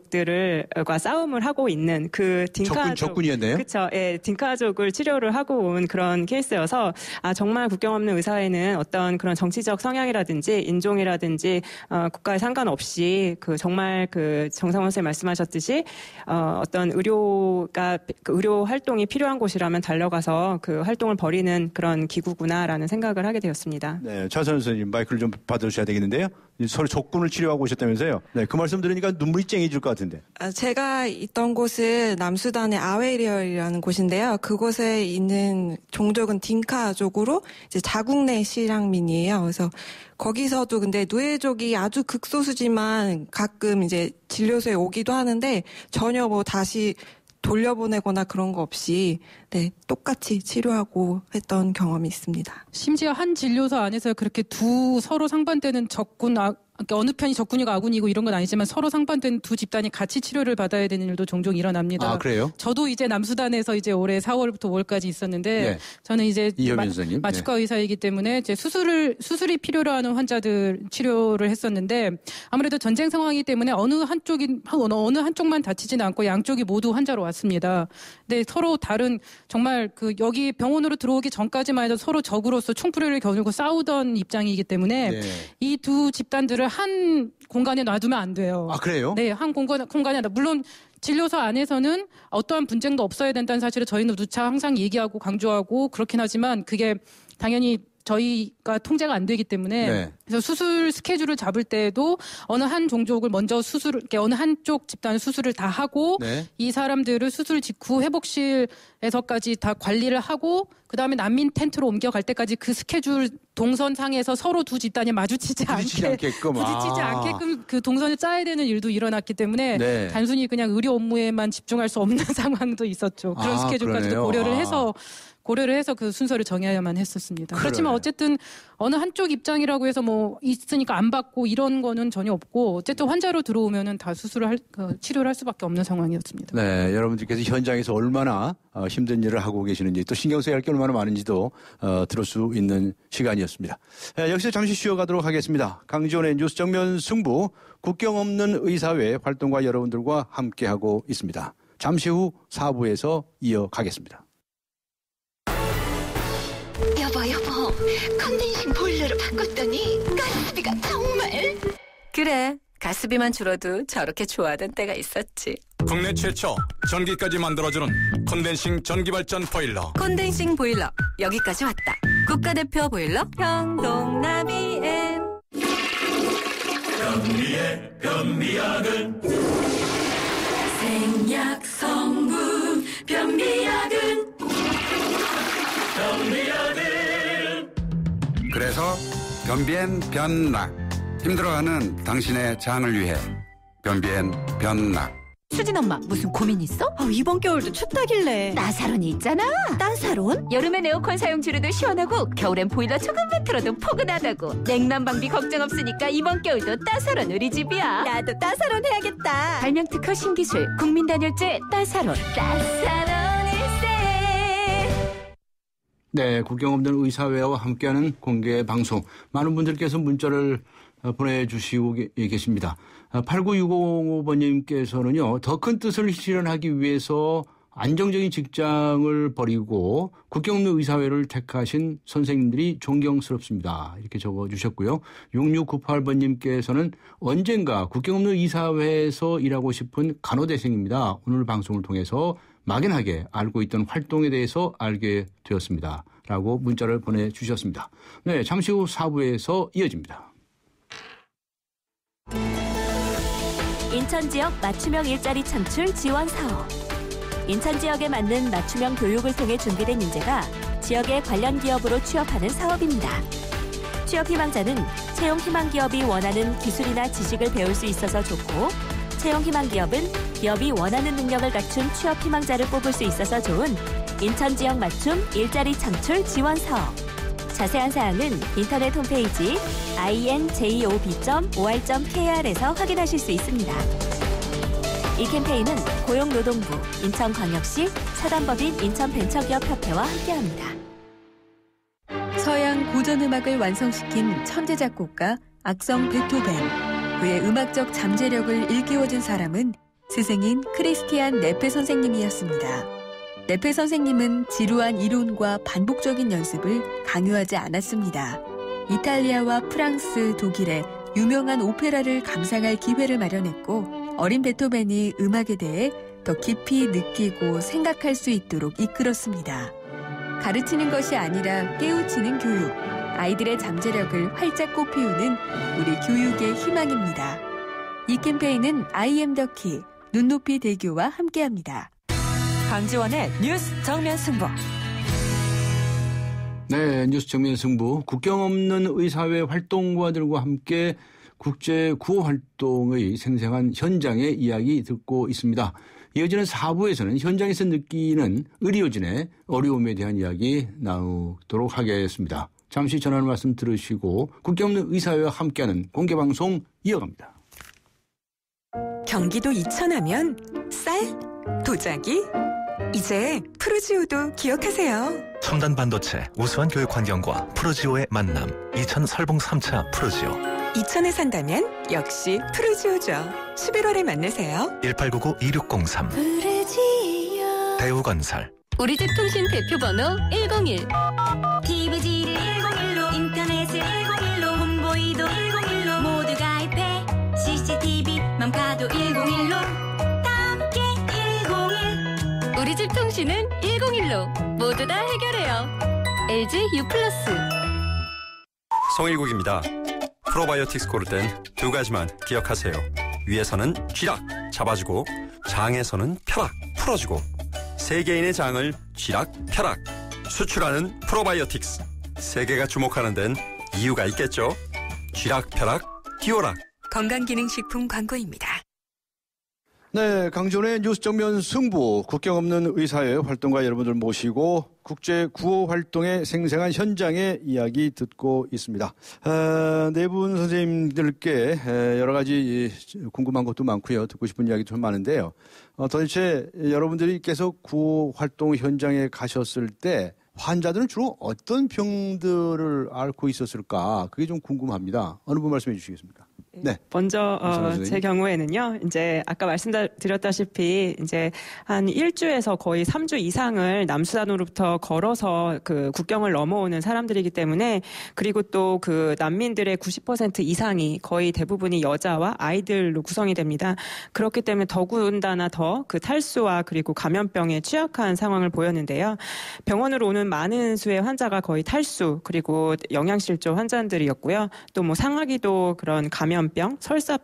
누에르족들과 싸움을 하고 있는 그 딩카족, 적군, 적군이었네요. 그렇죠. 예, 딩카족을 치료를 하고 나온 그런 케이스여서 아 정말 국경 없는 의사회는 어떤 그런 정치적 성향이라든지 인종이라든지 어, 국가에 상관없이 그 정말 그 정상원 선생님 말씀하셨듯이 어, 어떤 의료가 그 의료 활동이 필요한 곳이라면 달려가서 그 활동을 벌이는 그런 기구구나라는 생각을 하게 되었습니다. 네, 차선 선생님 마이크를 좀 받으셔야 되겠는데요. 서로 적군을 치료하고 오셨다면서요. 네, 그 말씀 들으니까 눈물이 쨍해질 것 같은데. 아, 제가 있던 곳은 남수단의 아웨리얼이라는 곳인데요. 그곳에 있는 종족은 딩카족으로 이제 자국 내 실향민이에요. 그래서 거기서도 근데 누에족이 아주 극소수지만 가끔 이제 진료소에 오기도 하는데 전혀 뭐 다시 돌려보내거나 그런 거 없이 네, 똑같이 치료하고 했던 경험이 있습니다. 심지어 한 진료소 안에서 그렇게 두 서로 상반되는 적군, 아, 그러니까 어느 편이 적군이고 아군이고 이런 건 아니지만 서로 상반된 두 집단이 같이 치료를 받아야 되는 일도 종종 일어납니다. 아, 그래요? 저도 이제 남수단에서 이제 올해 사월부터 오월까지 있었는데 네. 저는 이제 마, 마취과 네. 의사이기 때문에 이제 수술을 수술이 필요로 하는 환자들 치료를 했었는데 아무래도 전쟁 상황이기 때문에 어느 한쪽이 어느 한쪽만 다치지는 않고 양쪽이 모두 환자로 왔습니다. 근데 서로 다른 정말 그 여기 병원으로 들어오기 전까지만 해도 서로 적으로서 총풀이를 겨누고 싸우던 입장이기 때문에 네. 이 두 집단들을 한 공간에 놔두면 안 돼요. 아, 그래요? 네, 한 공간, 공간에 놔. 물론 진료소 안에서는 어떠한 분쟁도 없어야 된다는 사실을 저희는 누차 항상 얘기하고 강조하고 그렇긴 하지만 그게 당연히 저희가 통제가 안 되기 때문에 네. 그래서 수술 스케줄을 잡을 때에도 어느 한 종족을 먼저 수술, 어느 한쪽 집단 수술을 다 하고 네. 이 사람들을 수술 직후 회복실에서까지 다 관리를 하고 그 다음에 난민 텐트로 옮겨갈 때까지 그 스케줄 동선상에서 서로 두 집단이 마주치지, 부딪히지 않게 않게끔. 부딪히지 아. 않게끔 그 동선을 짜야 되는 일도 일어났기 때문에 네. 단순히 그냥 의료 업무에만 집중할 수 없는 상황도 있었죠. 그런 아, 스케줄까지도 그러네요. 고려를 아. 해서 고려를 해서 그 순서를 정해야만 했었습니다. 그래. 그렇지만 어쨌든 어느 한쪽 입장이라고 해서 뭐 있으니까 안 받고 이런 거는 전혀 없고 어쨌든 환자로 들어오면은 다 수술을 할, 그 치료를 할 수밖에 없는 상황이었습니다. 네, 여러분들께서 현장에서 얼마나 어, 힘든 일을 하고 계시는지 또 신경 써야 할 게 얼마나 많은지도 어, 들을 수 있는 시간이었습니다. 네, 여기서 잠시 쉬어가도록 하겠습니다. 강지원의 뉴스 정면 승부 국경 없는 의사회 활동과 여러분들과 함께하고 있습니다. 잠시 후 사 부에서 이어가겠습니다. 여보 여보 컨덴싱 보일러로 바꿨더니 가스비가 정말 그래 가스비만 줄어도 저렇게 좋아하던 때가 있었지. 국내 최초 전기까지 만들어주는 컨덴싱 전기발전 보일러. 컨덴싱 보일러 여기까지 왔다. 국가대표 보일러 평동나비엔 변비의 변비약은 생약 성분 변비약은 변비약은 그래서 변비엔 변락 힘들어하는 당신의 장을 위해 변비엔 변락. 수진 엄마 무슨 고민 있어? 아, 이번 겨울도 춥다길래 따사론이 있잖아. 따사론? 여름엔 에어컨 사용 줄여도 시원하고 겨울엔 보일러 조금만 틀어도 포근하다고. 냉난방비 걱정 없으니까 이번 겨울도 따사론 우리 집이야. 나도 따사론 해야겠다. 발명 특허 신기술 국민 단열재 따사론. 따사론일세. 네, 국경 없는 의사회와 함께하는 공개 방송. 많은 분들께서 문자를 보내주시고 계십니다. 팔구육오 번님께서는요, 더 큰 뜻을 실현하기 위해서 안정적인 직장을 버리고 국경 없는 의사회를 택하신 선생님들이 존경스럽습니다. 이렇게 적어주셨고요. 육육구팔 번님께서는 언젠가 국경 없는 의사회에서 일하고 싶은 간호대생입니다. 오늘 방송을 통해서 막연하게 알고 있던 활동에 대해서 알게 되었습니다. 라고 문자를 보내주셨습니다. 네, 잠시 후 사 부에서 이어집니다. 인천 지역 맞춤형 일자리 창출 지원 사업. 인천 지역에 맞는 맞춤형 교육을 통해 준비된 인재가 지역의 관련 기업으로 취업하는 사업입니다. 취업 희망자는 채용 희망 기업이 원하는 기술이나 지식을 배울 수 있어서 좋고, 채용 희망 기업은 기업이 원하는 능력을 갖춘 취업 희망자를 뽑을 수 있어서 좋은 인천 지역 맞춤 일자리 창출 지원 사업. 자세한 사항은 인터넷 홈페이지 아이엔제이오비 점 오알 점 케이알에서 확인하실 수 있습니다. 이 캠페인은 고용노동부, 인천광역시, 사단법인 인천벤처기업협회와 함께합니다. 서양 고전음악을 완성시킨 천재 작곡가 악성 베토벤. 그의 음악적 잠재력을 일깨워준 사람은 스승인 크리스티안 네페 선생님이었습니다. 내페 선생님은 지루한 이론과 반복적인 연습을 강요하지 않았습니다. 이탈리아와 프랑스, 독일의 유명한 오페라를 감상할 기회를 마련했고 어린 베토벤이 음악에 대해 더 깊이 느끼고 생각할 수 있도록 이끌었습니다. 가르치는 것이 아니라 깨우치는 교육, 아이들의 잠재력을 활짝 꽃피우는 우리 교육의 희망입니다. 이 캠페인은 I am the key, 눈높이 대교와 함께합니다. 강지원의 뉴스 정면 승부. 네, 뉴스 정면 승부. 국경 없는 의사회 활동가들과 함께 국제 구호 활동의 생생한 현장의 이야기 듣고 있습니다. 이어지는 사 부에서는 현장에서 느끼는 의료진의 어려움에 대한 이야기 나누도록 하겠습니다. 잠시 전하는 말씀 들으시고 국경 없는 의사회와 함께하는 공개방송 이어갑니다. 경기도 이천하면 쌀, 도자기, 이제 프루지오도 기억하세요. 첨단 반도체, 우수한 교육 환경과 프루지오의 만남. 이천 설봉 삼 차 프루지오. 이천에 산다면 역시 프루지오죠. 십일월에 만나세요. 일팔구구 이육공삼. 프루지오. 대우건설. 우리 집 통신 대표번호 일공일. 티비지를 일공일로, 인터넷을 일공일로, 홈보이도 일공일로, 모두 가입해. 씨씨티비만 봐도 일공일로. 함께 일공일. 우리 집 통신은 일공일로. 모두 다 해결해요. 엘지 U 플러스. 송일국입니다. 프로바이오틱스 고를 땐 두 가지만 기억하세요. 위에서는 쥐락 잡아주고 장에서는 펴락 풀어주고 세계인의 장을 쥐락 펴락 수출하는 프로바이오틱스. 세계가 주목하는 데는 이유가 있겠죠. 쥐락 펴락 디오락. 건강기능식품 광고입니다. 네, 강지원의 뉴스 정면 승부, 국경 없는 의사회 활동가 여러분들 모시고 국제 구호 활동의 생생한 현장의 이야기 듣고 있습니다. 아, 네 분 선생님들께 여러 가지 궁금한 것도 많고요. 듣고 싶은 이야기도 좀 많은데요. 어, 도대체 여러분들이 계속 구호 활동 현장에 가셨을 때 환자들은 주로 어떤 병들을 앓고 있었을까? 그게 좀 궁금합니다. 어느 분 말씀해 주시겠습니까? 네. 먼저 어, 제 경우에는요. 이제 아까 말씀드렸다시피 이제 한 일 주에서 거의 삼 주 이상을 남수단으로부터 걸어서 그 국경을 넘어오는 사람들이기 때문에, 그리고 또 그 난민들의 구십 퍼센트 이상이 거의 대부분이 여자와 아이들로 구성이 됩니다. 그렇기 때문에 더군다나 더 그 탈수와 그리고 감염병에 취약한 상황을 보였는데요. 병원으로 오는 많은 수의 환자가 거의 탈수 그리고 영양실조 환자들이었고요. 또 뭐 상하기도 그런 감염 병,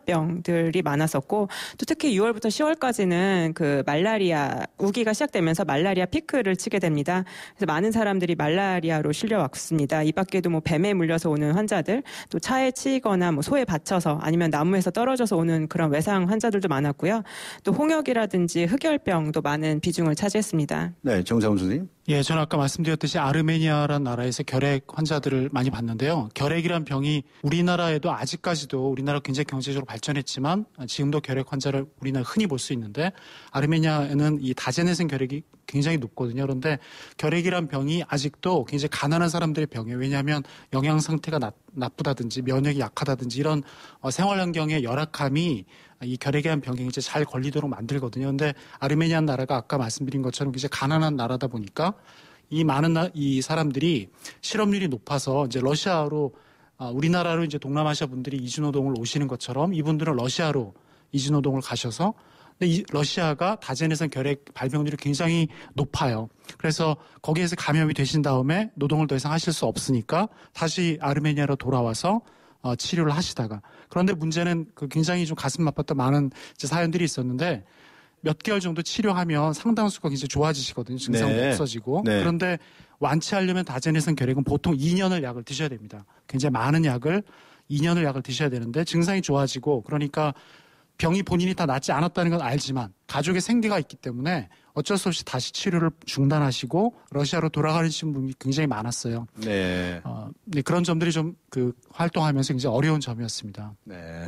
설사병들이 많았었고, 또 특히 유월부터 시월까지는 그 말라리아 우기가 시작되면서 말라리아 피크를 치게 됩니다. 그래서 많은 사람들이 말라리아로 실려왔습니다. 이 밖에도 뭐 뱀에 물려서 오는 환자들, 또 차에 치이거나 뭐 소에 받쳐서 아니면 나무에서 떨어져서 오는 그런 외상 환자들도 많았고요. 또 홍역이라든지 흑열병도 많은 비중을 차지했습니다. 네, 정상훈 선생님. 예, 저는 아까 말씀드렸듯이 아르메니아라는 나라에서 결핵 환자들을 많이 봤는데요. 결핵이란 병이 우리나라에도 아직까지도 우리나라 굉장히 경제적으로 발전했지만 지금도 결핵 환자를 우리나라 흔히 볼 수 있는데, 아르메니아에는 이 다제내성 결핵이 굉장히 높거든요. 그런데 결핵이란 병이 아직도 굉장히 가난한 사람들의 병이에요. 왜냐하면 영양 상태가 나, 나쁘다든지 면역이 약하다든지 이런 어, 생활 환경의 열악함이 이 결핵이란 병이 이제 잘 걸리도록 만들거든요. 그런데 아르메니아 나라가 아까 말씀드린 것처럼 이제 가난한 나라다 보니까 이 많은 나, 이 사람들이 실업률이 높아서 이제 러시아로 아, 우리나라로 이제 동남아시아 분들이 이주노동을 오시는 것처럼 이분들은 러시아로 이주노동을 가셔서, 근데 이 러시아가 다제내성 결핵 발병률이 굉장히 높아요. 그래서 거기에서 감염이 되신 다음에 노동을 더 이상 하실 수 없으니까 다시 아르메니아로 돌아와서 어, 치료를 하시다가, 그런데 문제는 그 굉장히 좀 가슴 아팠던 많은 이제 사연들이 있었는데, 몇 개월 정도 치료하면 상당수가 굉장히 좋아지시거든요. 증상도 네. 없어지고. 네. 그런데 완치하려면 다제내성 결핵은 보통 이 년을 약을 드셔야 됩니다. 굉장히 많은 약을 이 년을 약을 드셔야 되는데 증상이 좋아지고, 그러니까 병이 본인이 다 낫지 않았다는 건 알지만 가족의 생계가 있기 때문에 어쩔 수 없이 다시 치료를 중단하시고 러시아로 돌아가신 분이 굉장히 많았어요. 네. 어, 네, 그런 점들이 좀 그 활동하면서 굉장히 어려운 점이었습니다. 네.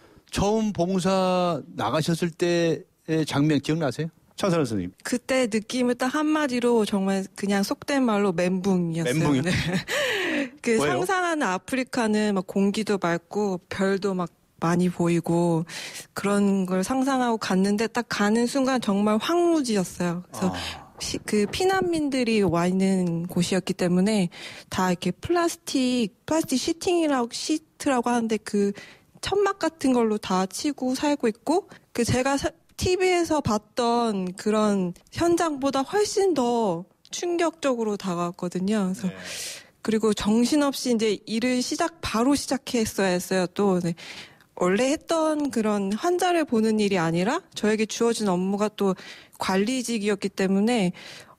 처음 봉사 나가셨을 때의 장면 기억나세요? 차선우 선생님. 그때 느낌을 딱 한마디로 정말 그냥 속된 말로 멘붕이었어요. 멘붕이요? 네. 그 뭐예요? 상상하는 아프리카는 막 공기도 맑고 별도 막 많이 보이고 그런 걸 상상하고 갔는데 딱 가는 순간 정말 황무지였어요. 그래서 아. 피, 그 피난민들이 와 있는 곳이었기 때문에 다 이렇게 플라스틱 플라스틱 시팅이라고 시트라고 하는데 그 천막 같은 걸로 다 치고 살고 있고 그 제가 티비에서 봤던 그런 현장보다 훨씬 더 충격적으로 다가왔거든요. 그래서 네. 그리고 정신없이 이제 일을 시작 바로 시작했어야 했어요. 또 네. 원래 했던 그런 환자를 보는 일이 아니라 저에게 주어진 업무가 또 관리직이었기 때문에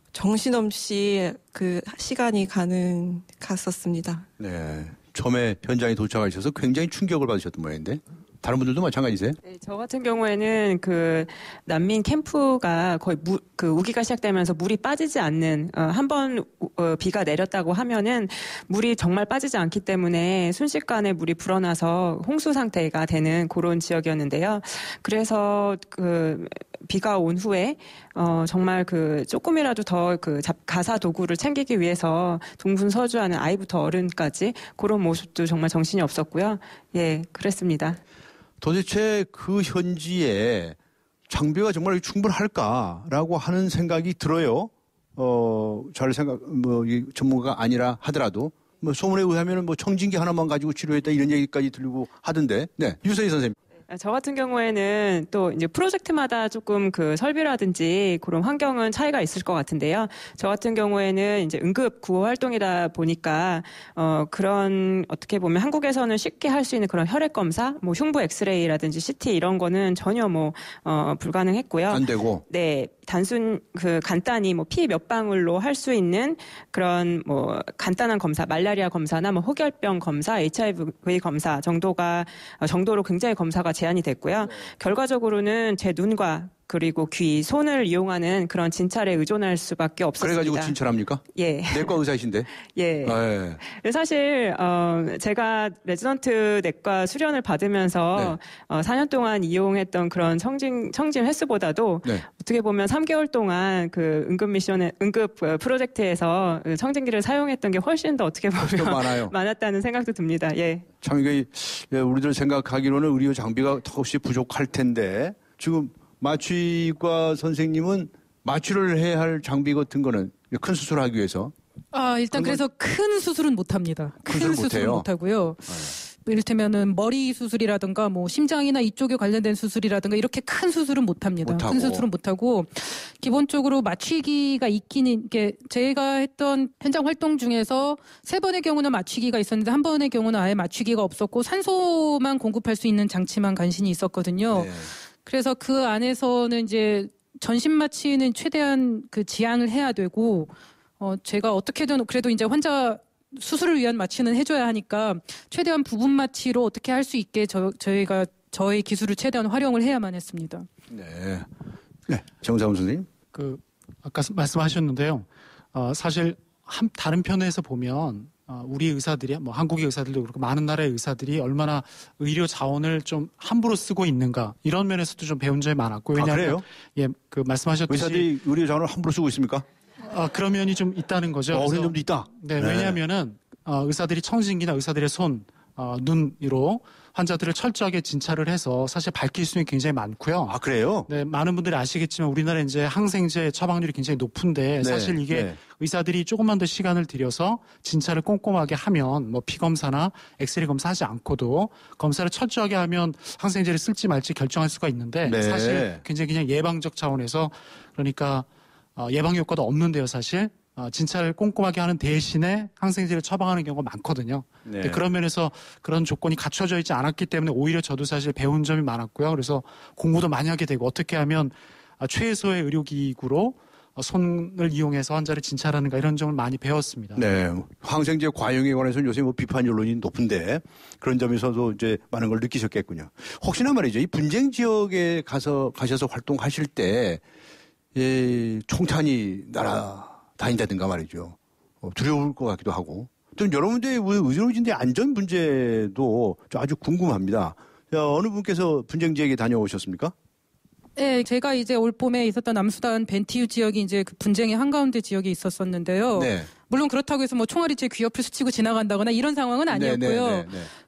정신없이 그 시간이 가는 갔었습니다. 네. 처음에 현장에 도착하셔서 굉장히 충격을 받으셨던 모양인데 다른 분들도 마찬가지세요? 네, 저 같은 경우에는 그 난민 캠프가 거의 무, 그 우기가 시작되면서 물이 빠지지 않는 어, 한번 어, 비가 내렸다고 하면은 물이 정말 빠지지 않기 때문에 순식간에 물이 불어나서 홍수 상태가 되는 그런 지역이었는데요. 그래서 그 비가 온 후에 어, 정말 그 조금이라도 더 그 가사 도구를 챙기기 위해서 동분서주하는 아이부터 어른까지 그런 모습도 정말 정신이 없었고요. 예, 그랬습니다. 도대체 그 현지에 장비가 정말 충분할까라고 하는 생각이 들어요. 어, 잘 생각, 뭐, 이 전문가가 아니라 하더라도, 뭐, 소문에 의하면 뭐, 청진기 하나만 가지고 치료했다 이런 얘기까지 들리고 하던데, 네. 유서희 선생님. 저 같은 경우에는 또 이제 프로젝트마다 조금 그 설비라든지 그런 환경은 차이가 있을 것 같은데요. 저 같은 경우에는 이제 응급 구호 활동이다 보니까 어 그런 어떻게 보면 한국에서는 쉽게 할 수 있는 그런 혈액 검사, 뭐 흉부 엑스레이라든지 씨티 이런 거는 전혀 뭐 어 불가능했고요. 안 되고. 네. 단순 그 간단히 뭐 피 몇 방울로 할 수 있는 그런 뭐 간단한 검사, 말라리아 검사나 뭐 호결병 검사, 에이치아이브이 검사 정도가 정도로 굉장히 검사가 제한이 됐고요. 네. 결과적으로는 제 눈과 그리고 귀, 손을 이용하는 그런 진찰에 의존할 수밖에 없었습니다. 그래가지고 진찰합니까? 예. 내과 의사이신데. 예. 아, 예. 사실 어, 제가 레지던트 내과 수련을 받으면서 네. 어, 사 년 동안 이용했던 그런 청진 청진 횟수보다도 네. 어떻게 보면 삼 개월 동안 그 응급 미션에 응급 프로젝트에서 청진기를 사용했던 게 훨씬 더 어떻게 보면 많아요. 많았다는 생각도 듭니다. 예. 참 이게 우리들 생각하기로는 의료 장비가 턱없이 부족할 텐데 지금. 마취과 선생님은 마취를 해야 할 장비 같은 거는 큰 수술을 하기 위해서. 아, 일단 그래서 큰 수술은 못 합니다. 큰 수술은, 수술은 못 하고요. 네. 이를테면은 머리 수술이라든가 뭐 심장이나 이쪽에 관련된 수술이라든가 이렇게 큰 수술은 못 합니다. 못 큰 수술은 못 하고 기본적으로 마취기가 있기는 게 제가 했던 현장 활동 중에서 세 번의 경우는 마취기가 있었는데 한 번의 경우는 아예 마취기가 없었고 산소만 공급할 수 있는 장치만 간신히 있었거든요. 네. 그래서 그 안에서는 이제 전신 마취는 최대한 그 지양을 해야 되고, 어, 제가 어떻게든 그래도 이제 환자 수술을 위한 마취는 해줘야 하니까 최대한 부분 마취로 어떻게 할 수 있게 저, 저희가 저의 기술을 최대한 활용을 해야만 했습니다. 네. 네. 정사훈 선생님. 그, 아까 말씀하셨는데요. 어, 사실 한, 다른 편에서 보면 어, 우리 의사들이 뭐 한국의 의사들도 그렇고 많은 나라의 의사들이 얼마나 의료 자원을 좀 함부로 쓰고 있는가 이런 면에서도 좀 배운 점이 많았고 왜냐하면 아, 그래요? 예, 그 말씀하셨듯이 의사들이 의료 자원을 함부로 쓰고 있습니까? 어, 그런 면이 좀 있다는 거죠. 어, 그런 점도 있다. 네, 네. 왜냐하면은 어, 의사들이 청진기나 의사들의 손, 어, 눈으로 환자들을 철저하게 진찰을 해서 사실 밝힐 수 있는 게 굉장히 많고요. 아, 그래요? 네, 많은 분들이 아시겠지만 우리나라 이제 항생제 처방률이 굉장히 높은데 네, 사실 이게 네. 의사들이 조금만 더 시간을 들여서 진찰을 꼼꼼하게 하면 뭐 피검사나 엑스레이 검사하지 않고도 검사를 철저하게 하면 항생제를 쓸지 말지 결정할 수가 있는데 네. 사실 굉장히 그냥 예방적 차원에서 그러니까 어, 예방 효과도 없는데요, 사실. 어, 진찰을 꼼꼼하게 하는 대신에 항생제를 처방하는 경우가 많거든요. 네. 그런 면에서 그런 조건이 갖춰져 있지 않았기 때문에 오히려 저도 사실 배운 점이 많았고요. 그래서 공부도 많이 하게 되고 어떻게 하면 최소의 의료기구로 손을 이용해서 환자를 진찰하는가 이런 점을 많이 배웠습니다. 네, 항생제 과용에 관해서는 요새 뭐 비판 여론이 높은데 그런 점에서도 이제 많은 걸 느끼셨겠군요. 혹시나 말이죠, 이 분쟁 지역에 가서 가셔서 활동하실 때 예, 총탄이 날아 다닌다든가 말이죠. 어, 두려울 것 같기도 하고. 좀 여러분들의 의료진들의 안전 문제도 아주 궁금합니다. 자, 어느 분께서 분쟁 지역에 다녀오셨습니까? 네, 제가 이제 올 봄에 있었던 남수단 벤티유 지역이 이제 그 분쟁의 한가운데 지역에 있었었는데요. 네. 물론 그렇다고 해서 뭐 총알이 제 귀 옆을 스치고 지나간다거나 이런 상황은 아니었고요. 네, 네, 네, 네.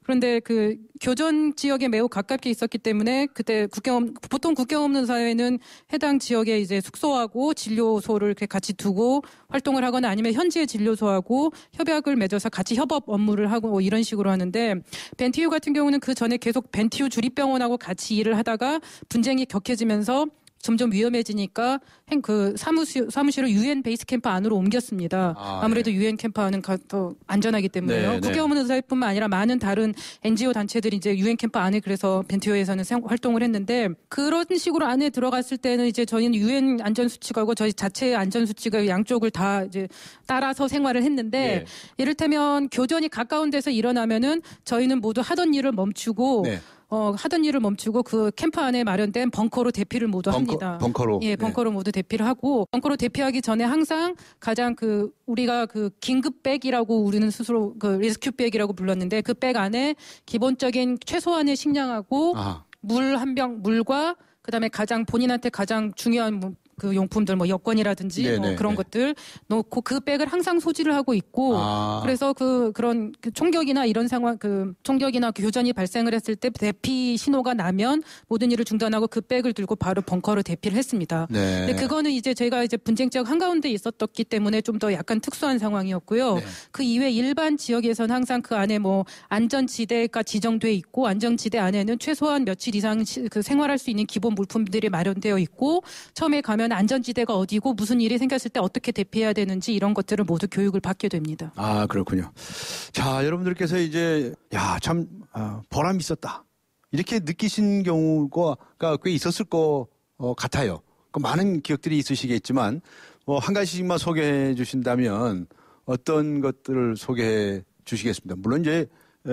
그런데 그 교전 지역에 매우 가깝게 있었기 때문에 그때 국경 보통 국경 없는 사회는 해당 지역에 이제 숙소하고 진료소를 이렇게 같이 두고 활동을 하거나 아니면 현지의 진료소하고 협약을 맺어서 같이 협업 업무를 하고 뭐 이런 식으로 하는데 벤티우 같은 경우는 그 전에 계속 벤티우 주립병원하고 같이 일을 하다가 분쟁이 격해지면서 점점 위험해지니까 행 그 사무실 사무실을 유엔 베이스 캠프 안으로 옮겼습니다. 아, 아무래도 네. 유엔 캠프 안은 더 안전하기 때문에요. 네, 국경 없는 사회뿐만 아니라 많은 다른 엔지오 단체들이 이제 유엔 캠프 안에 그래서 벤티오에서는 활동을 했는데 그런 식으로 안에 들어갔을 때는 이제 저희는 유엔 안전 수칙하고 저희 자체의 안전 수칙을 양쪽을 다 이제 따라서 생활을 했는데 네. 이를테면 교전이 가까운 데서 일어나면은 저희는 모두 하던 일을 멈추고. 네. 어, 하던 일을 멈추고 그 캠프 안에 마련된 벙커로 대피를 모두 벙커, 합니다. 벙커로? 예, 벙커로 네. 모두 대피를 하고 벙커로 대피하기 전에 항상 가장 그 우리가 그 긴급백이라고 우리는 스스로 그 리스큐백이라고 불렀는데 그 백 안에 기본적인 최소한의 식량하고 물 한 병, 물과 그다음에 가장 본인한테 가장 중요한 뭐 그 용품들 뭐 여권이라든지 뭐 그런 것들 놓고 그 백을 항상 소지를 하고 있고 아. 그래서 그 그런 그 총격이나 이런 상황 그 총격이나 교전이 발생을 했을 때 대피 신호가 나면 모든 일을 중단하고 그 백을 들고 바로 벙커로 대피를 했습니다. 네. 근데 그거는 이제 저희가 이제 분쟁 지역 한가운데 있었기 때문에 좀 더 약간 특수한 상황이었고요. 네. 그 이외 일반 지역에서는 항상 그 안에 뭐 안전지대가 지정돼 있고 안전지대 안에는 최소한 며칠 이상 그 생활할 수 있는 기본 물품들이 마련되어 있고 처음에 가면 안전지대가 어디고 무슨 일이 생겼을 때 어떻게 대피해야 되는지 이런 것들을 모두 교육을 받게 됩니다. 아 그렇군요. 자 여러분들께서 이제 야 참 아, 보람 있었다 이렇게 느끼신 경우가 꽤 있었을 것 같아요. 그 많은 기억들이 있으시겠지만 뭐 한 가지씩만 소개해 주신다면 어떤 것들을 소개해 주시겠습니다. 물론 이제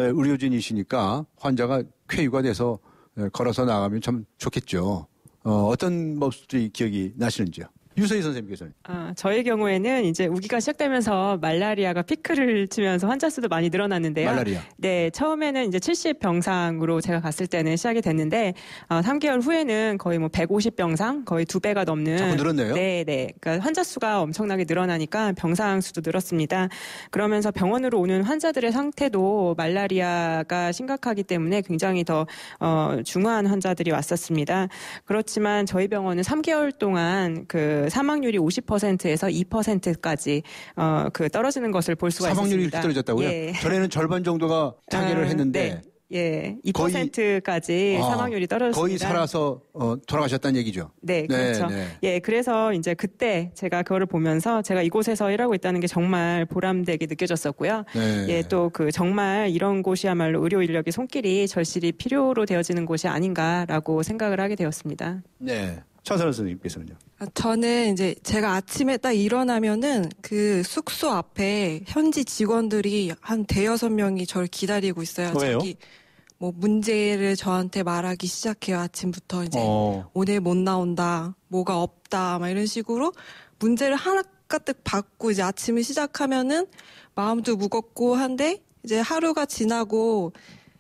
의료진이시니까 환자가 쾌유가 돼서 걸어서 나가면 참 좋겠죠. 어, 어떤 모습들이 기억이 나시는지요? 유서희 선생님께서는? 아, 저희 경우에는 이제 우기가 시작되면서 말라리아가 피크를 치면서 환자 수도 많이 늘어났는데요. 말라리아. 네, 처음에는 이제 칠십 병상으로 제가 갔을 때는 시작이 됐는데 어, 삼 개월 후에는 거의 뭐 백오십 병상, 거의 두 배가 넘는. 자꾸 늘었네요. 네, 네. 그러니까 환자 수가 엄청나게 늘어나니까 병상 수도 늘었습니다. 그러면서 병원으로 오는 환자들의 상태도 말라리아가 심각하기 때문에 굉장히 더 어, 중환 환자들이 왔었습니다. 그렇지만 저희 병원은 삼 개월 동안 그 사망률이 오십 퍼센트에서 이 퍼센트까지 어, 그 떨어지는 것을 볼 수가 사망률이 있습니다. 사망률이 이렇게 떨어졌다고요? 예. 전에는 절반 정도가 타결을 아, 했는데 네. 예, 이 퍼센트까지 거의, 사망률이 떨어졌습니다. 거의 살아서 어, 돌아가셨다는 얘기죠. 네, 그렇죠. 네, 네. 예, 그래서 이제 그때 제가 그거를 보면서 제가 이곳에서 일하고 있다는 게 정말 보람되게 느껴졌었고요. 네. 예, 또 그 정말 이런 곳이야말로 의료 인력의 손길이 절실히 필요로 되어지는 곳이 아닌가라고 생각을 하게 되었습니다. 네. 차선호 선생님께서는요? 저는 이제 제가 아침에 딱 일어나면은 그 숙소 앞에 현지 직원들이 한 대여섯 명이 저를 기다리고 있어요. 왜요? 자기 뭐 문제를 저한테 말하기 시작해요. 아침부터 이제 어. 오늘 못 나온다, 뭐가 없다, 막 이런 식으로 문제를 하나 가득 받고 이제 아침을 시작하면은 마음도 무겁고 한데 이제 하루가 지나고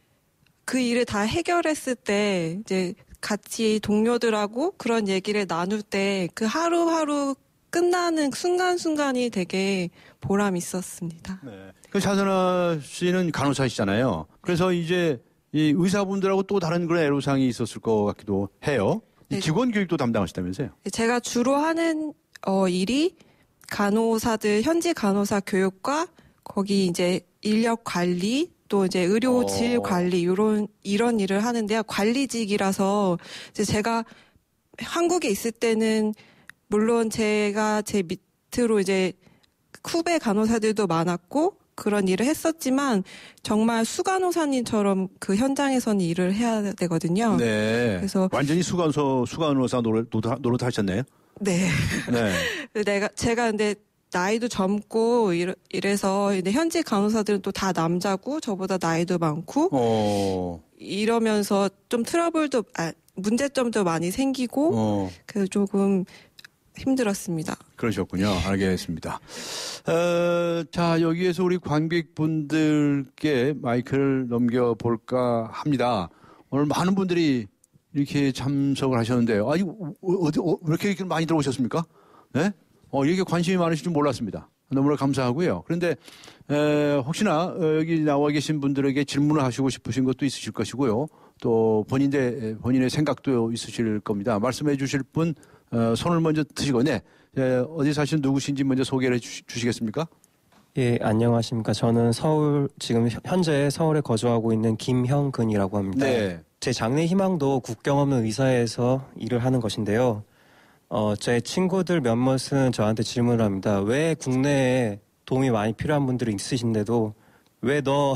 그 일을 다 해결했을 때 이제 같이 동료들하고 그런 얘기를 나눌 때 그 하루하루 끝나는 순간순간이 되게 보람 있었습니다. 네. 그 차선아 씨는 간호사시잖아요. 그래서 이제 이 의사분들하고 또 다른 그런 애로사항이 있었을 것 같기도 해요. 네. 직원 교육도 담당하시다면서요? 제가 주로 하는 어, 일이 간호사들 현지 간호사 교육과 거기 이제 인력 관리 또 이제 의료 질 어. 관리 이런 이런 일을 하는데요. 관리직이라서 이제 제가 한국에 있을 때는 물론 제가 제 밑으로 이제 후배 간호사들도 많았고 그런 일을 했었지만 정말 수간호사님처럼 그 현장에서는 일을 해야 되거든요. 네. 그래서 완전히 수간호 수간호사 노릇 노릇 하셨네요. 네. 네. 내가 제가 근데 나이도 젊고 이래, 이래서 근데 현지 간호사들은 또 다 남자고 저보다 나이도 많고 어. 이러면서 좀 트러블도 아, 문제점도 많이 생기고 어. 그래서 조금 힘들었습니다. 그러셨군요. 알겠습니다. 어, 자 여기에서 우리 관객분들께 마이크를 넘겨볼까 합니다. 오늘 많은 분들이 이렇게 참석을 하셨는데요. 아니 어디 어, 왜 이렇게 많이 들어오셨습니까? 네? 어, 이렇게 관심이 많으실 줄 몰랐습니다. 너무나 감사하고요. 그런데 에, 혹시나 어, 여기 나와 계신 분들에게 질문을 하시고 싶으신 것도 있으실 것이고요. 또 본인의 본인의 생각도 있으실 겁니다. 말씀해 주실 분 어, 손을 먼저 드시고 네. 에, 어디 사시는 누구신지 먼저 소개를 해 주시, 주시겠습니까? 예, 안녕하십니까. 저는 서울, 지금 현재 서울에 거주하고 있는 김형근이라고 합니다. 네. 제 장래 희망도 국경 없는 의사회에서 일을 하는 것인데요. 어, 제 친구들 몇몇은 저한테 질문을 합니다. 왜 국내에 도움이 많이 필요한 분들이 있으신데도 왜 너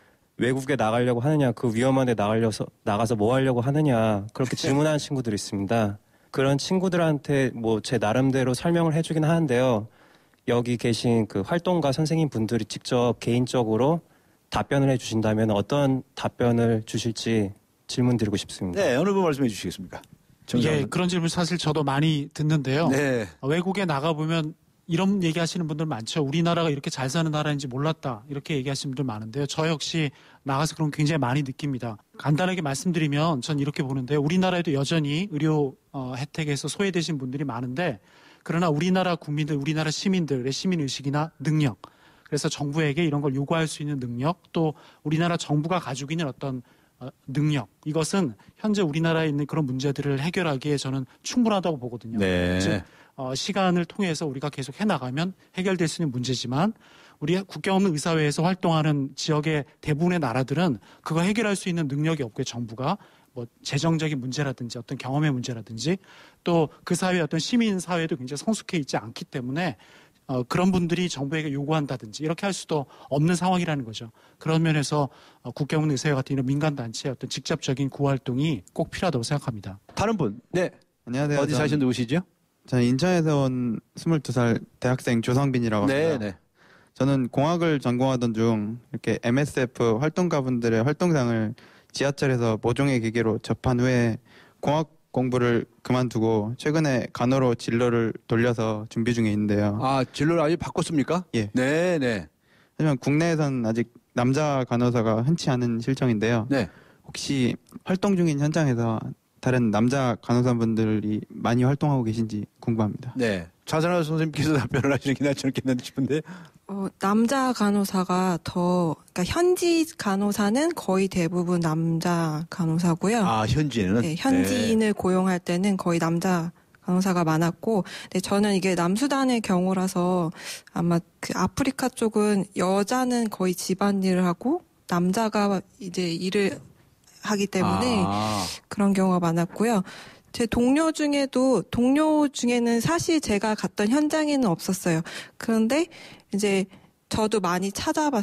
외국에 나가려고 하느냐, 그 위험한 데 나가려서, 나가서 뭐 하려고 하느냐, 그렇게 질문하는 친구들이 있습니다. 그런 친구들한테 뭐 제 나름대로 설명을 해주긴 하는데요. 여기 계신 그 활동가 선생님 분들이 직접 개인적으로 답변을 해주신다면 어떤 답변을 주실지 질문 드리고 싶습니다. 네, 어느 분 말씀해 주시겠습니까? 예, 그런 질문 사실 저도 많이 듣는데요. 네. 외국에 나가보면 이런 얘기하시는 분들 많죠. 우리나라가 이렇게 잘 사는 나라인지 몰랐다. 이렇게 얘기하시는 분들 많은데요. 저 역시 나가서 그런 거 굉장히 많이 느낍니다. 간단하게 말씀드리면 전 이렇게 보는데요. 우리나라에도 여전히 의료 어, 혜택에서 소외되신 분들이 많은데 그러나 우리나라 국민들, 우리나라 시민들의 시민의식이나 능력, 그래서 정부에게 이런 걸 요구할 수 있는 능력, 또 우리나라 정부가 가지고 있는 어떤 어, 능력, 이것은 현재 우리나라에 있는 그런 문제들을 해결하기에 저는 충분하다고 보거든요. 네. 즉 어, 시간을 통해서 우리가 계속 해나가면 해결될 수 있는 문제지만 우리 국경 없는 의사회에서 활동하는 지역의 대부분의 나라들은 그거 해결할 수 있는 능력이 없고요. 정부가 뭐 재정적인 문제라든지 어떤 경험의 문제라든지 또 그 사회의 어떤 시민 사회도 굉장히 성숙해 있지 않기 때문에 어, 그런 분들이 정부에게 요구한다든지 이렇게 할 수도 없는 상황이라는 거죠. 그런 면에서 어, 국경 없는 의사회 같은 이런 민간단체의 어떤 직접적인 구호활동이 꼭 필요하다고 생각합니다. 다른 분, 네. 안녕하세요. 어디 사시는 누구시죠? 저는 인천에서 온 스물두 살 대학생 조성빈이라고 합니다. 네, 네. 저는 공학을 전공하던 중 이렇게 엠에스에프 활동가분들의 활동상을 지하철에서 모종의 계기로 접한 후에 공학 공부를 그만두고 최근에 간호로 진로를 돌려서 준비 중에 있는데요. 아, 진로를 아예 바꿨습니까? 예. 네, 네. 하지만 국내에선 아직 남자 간호사가 흔치 않은 실정인데요. 네. 혹시 활동 중인 현장에서 다른 남자 간호사분들이 많이 활동하고 계신지 궁금합니다. 네. 차선아 선생님께서 답변을 하시는 게 낫지 않겠나 싶은데. 어, 남자 간호사가 더, 그러니까 현지 간호사는 거의 대부분 남자 간호사고요. 아, 현지는? 네, 현지인을 네. 고용할 때는 거의 남자 간호사가 많았고, 근데 저는 이게 남수단의 경우라서 아마 그 아프리카 쪽은 여자는 거의 집안일을 하고 남자가 이제 일을 하기 때문에 아. 그런 경우가 많았고요. 제 동료 중에도 동료 중에는 사실 제가 갔던 현장에는 없었어요. 그런데 이제 저도 많이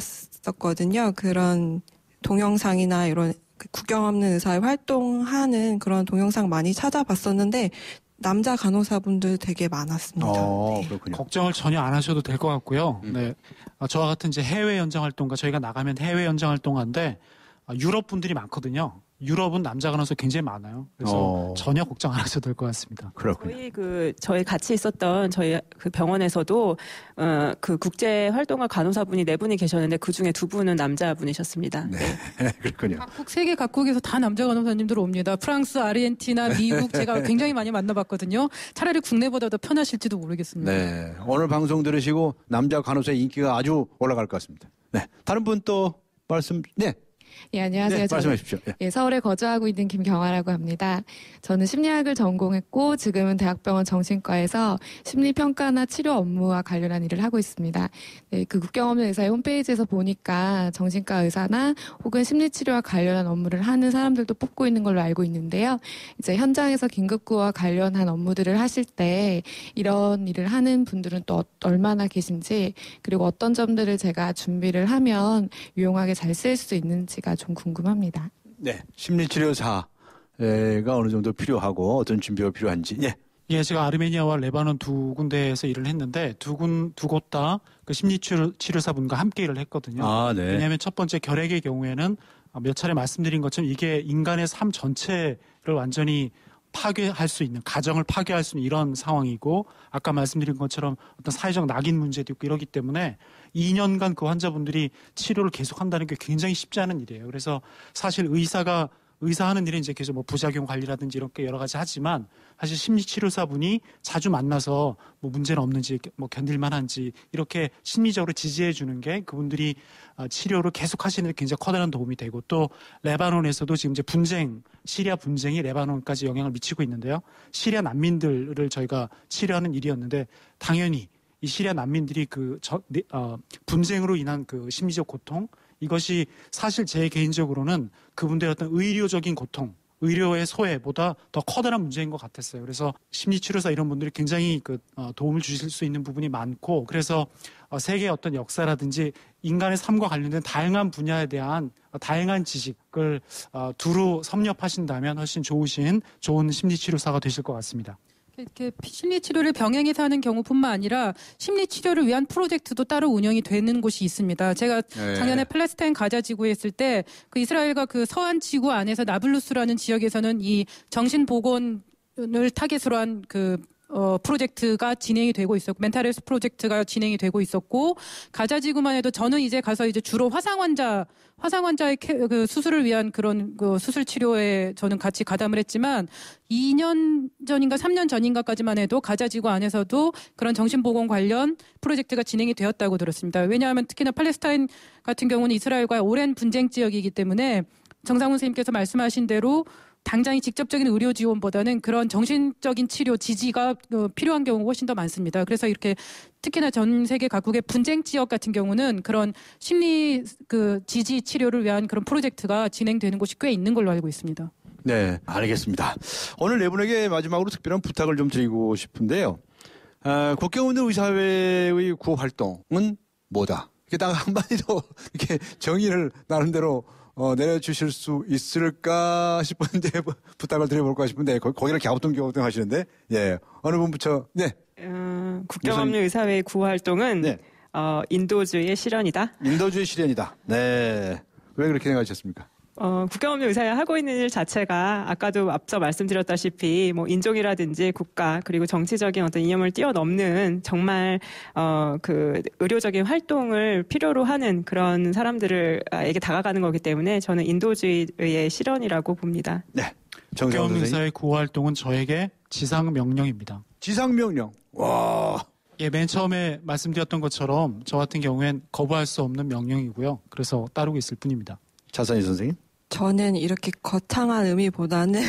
찾아봤었거든요. 그런 동영상이나 이런 국경 없는 의사의 활동하는 그런 동영상 많이 찾아봤었는데 남자 간호사분들 되게 많았습니다. 어, 네. 그렇군요. 걱정을 전혀 안 하셔도 될 것 같고요. 음. 네, 어, 저와 같은 이제 해외 연장 활동가 저희가 나가면 해외 연장 활동가인데 어, 유럽 분들이 많거든요. 유럽은 남자 간호사 굉장히 많아요. 그래서 어. 전혀 걱정 안 하셔도 될 것 같습니다. 그렇군요. 저희 그 저희 같이 있었던 저희 그 병원에서도 어, 그 국제 활동가 간호사분이 네 분이 계셨는데 그 중에 두 분은 남자분이셨습니다. 네, 그렇군요. 각국 세계 각국에서 다 남자 간호사님들 옵니다. 프랑스, 아르헨티나, 미국 제가 굉장히 많이 만나봤거든요. 차라리 국내보다 더 편하실지도 모르겠습니다. 네, 오늘 방송 들으시고 남자 간호사의 인기가 아주 올라갈 것 같습니다. 네, 다른 분 또 말씀, 네. 예, 안녕하세요. 네, 저는, 말씀하십시오. 예. 예, 서울에 거주하고 있는 김경아라고 합니다. 저는 심리학을 전공했고 지금은 대학병원 정신과에서 심리평가나 치료 업무와 관련한 일을 하고 있습니다. 네, 그 국경 없는 의사의 홈페이지에서 보니까 정신과 의사나 혹은 심리치료와 관련한 업무를 하는 사람들도 뽑고 있는 걸로 알고 있는데요. 이제 현장에서 긴급구호와 관련한 업무들을 하실 때 이런 일을 하는 분들은 또 얼마나 계신지 그리고 어떤 점들을 제가 준비를 하면 유용하게 잘 쓸 수 있는지가 좀 궁금합니다. 네, 심리치료사가 어느 정도 필요하고 어떤 준비가 필요한지. 예. 예, 제가 아르메니아와 레바논 두 군데에서 일을 했는데 두 군 두 곳 다 그 심리치료사분과 함께 일을 했거든요. 아, 네. 왜냐하면 첫 번째 결핵의 경우에는 몇 차례 말씀드린 것처럼 이게 인간의 삶 전체를 완전히 파괴할 수 있는, 가정을 파괴할 수 있는 이런 상황이고 아까 말씀드린 것처럼 어떤 사회적 낙인 문제도 있고 이러기 때문에 이 년간 그 환자분들이 치료를 계속한다는 게 굉장히 쉽지 않은 일이에요. 그래서 사실 의사가 의사 하는 일은 이제 계속 뭐 부작용 관리라든지 이렇게 여러 가지 하지만 사실 심리치료사분이 자주 만나서 뭐 문제는 없는지 뭐 견딜만한지 이렇게 심리적으로 지지해 주는 게 그분들이 치료를 계속 하시는 데 굉장히 커다란 도움이 되고 또 레바논에서도 지금 이제 분쟁, 시리아 분쟁이 레바논까지 영향을 미치고 있는데요. 시리아 난민들을 저희가 치료하는 일이었는데 당연히 이 시리아 난민들이 그 저, 어, 분쟁으로 인한 그 심리적 고통 이것이 사실 제 개인적으로는 그분들의 어떤 의료적인 고통, 의료의 소외보다 더 커다란 문제인 것 같았어요. 그래서 심리치료사 이런 분들이 굉장히 그 어, 도움을 주실 수 있는 부분이 많고 그래서 어, 세계의 어떤 역사라든지 인간의 삶과 관련된 다양한 분야에 대한 어, 다양한 지식을 어, 두루 섭렵하신다면 훨씬 좋으신 좋은 심리치료사가 되실 것 같습니다. 이렇게 심리치료를 병행해서 하는 경우뿐만 아니라 심리치료를 위한 프로젝트도 따로 운영이 되는 곳이 있습니다. 제가 네. 작년에 팔레스타인 가자 지구에 있을 때 그 이스라엘과 그 서한 지구 안에서 나블루스라는 지역에서는 이 정신보건을 타겟으로 한 그 어, 프로젝트가 진행이 되고 있었고, 멘탈헬스 프로젝트가 진행이 되고 있었고, 가자 지구만 해도 저는 이제 가서 이제 주로 화상 환자, 화상 환자의 캐, 그 수술을 위한 그런 그 수술 치료에 저는 같이 가담을 했지만, 이 년 전인가 삼 년 전인가까지만 해도 가자 지구 안에서도 그런 정신보건 관련 프로젝트가 진행이 되었다고 들었습니다. 왜냐하면 특히나 팔레스타인 같은 경우는 이스라엘과 오랜 분쟁 지역이기 때문에 정상훈 선생님께서 말씀하신 대로 당장이 직접적인 의료 지원보다는 그런 정신적인 치료 지지가 필요한 경우가 훨씬 더 많습니다. 그래서 이렇게 특히나 전 세계 각국의 분쟁 지역 같은 경우는 그런 심리 그 지지 치료를 위한 그런 프로젝트가 진행되는 곳이 꽤 있는 걸로 알고 있습니다. 네, 알겠습니다. 오늘 네 분에게 마지막으로 특별한 부탁을 좀 드리고 싶은데요. 아, 국경 없는 의사회의 구호 활동은 뭐다? 이렇게 딱 한마디로 이렇게 정의를 나름대로 어, 내려주실 수 있을까 싶은데, 부탁을 드려볼까 싶은데, 거, 거기를 갸우뚱갸우뚱 하시는데, 예. 어느 분부터, 네. 어, 국경 없는 의사회의 구호 활동은, 네. 어, 인도주의의 실현이다. 인도주의 실현이다. 네. 왜 그렇게 생각하셨습니까? 어, 국경 없는 의사회 하고 있는 일 자체가 아까도 앞서 말씀드렸다시피 뭐 인종이라든지 국가 그리고 정치적인 어떤 이념을 뛰어넘는 정말 어, 그 의료적인 활동을 필요로 하는 그런 사람들에게 다가가는 거기 때문에 저는 인도주의의 실현이라고 봅니다. 네. 국경 없는 의사회 구호 활동은 저에게 지상 명령입니다. 지상 명령. 와. 예, 맨 처음에 말씀드렸던 것처럼 저 같은 경우엔 거부할 수 없는 명령이고요. 그래서 따르고 있을 뿐입니다. 차선희 선생님? 저는 이렇게 거창한 의미보다는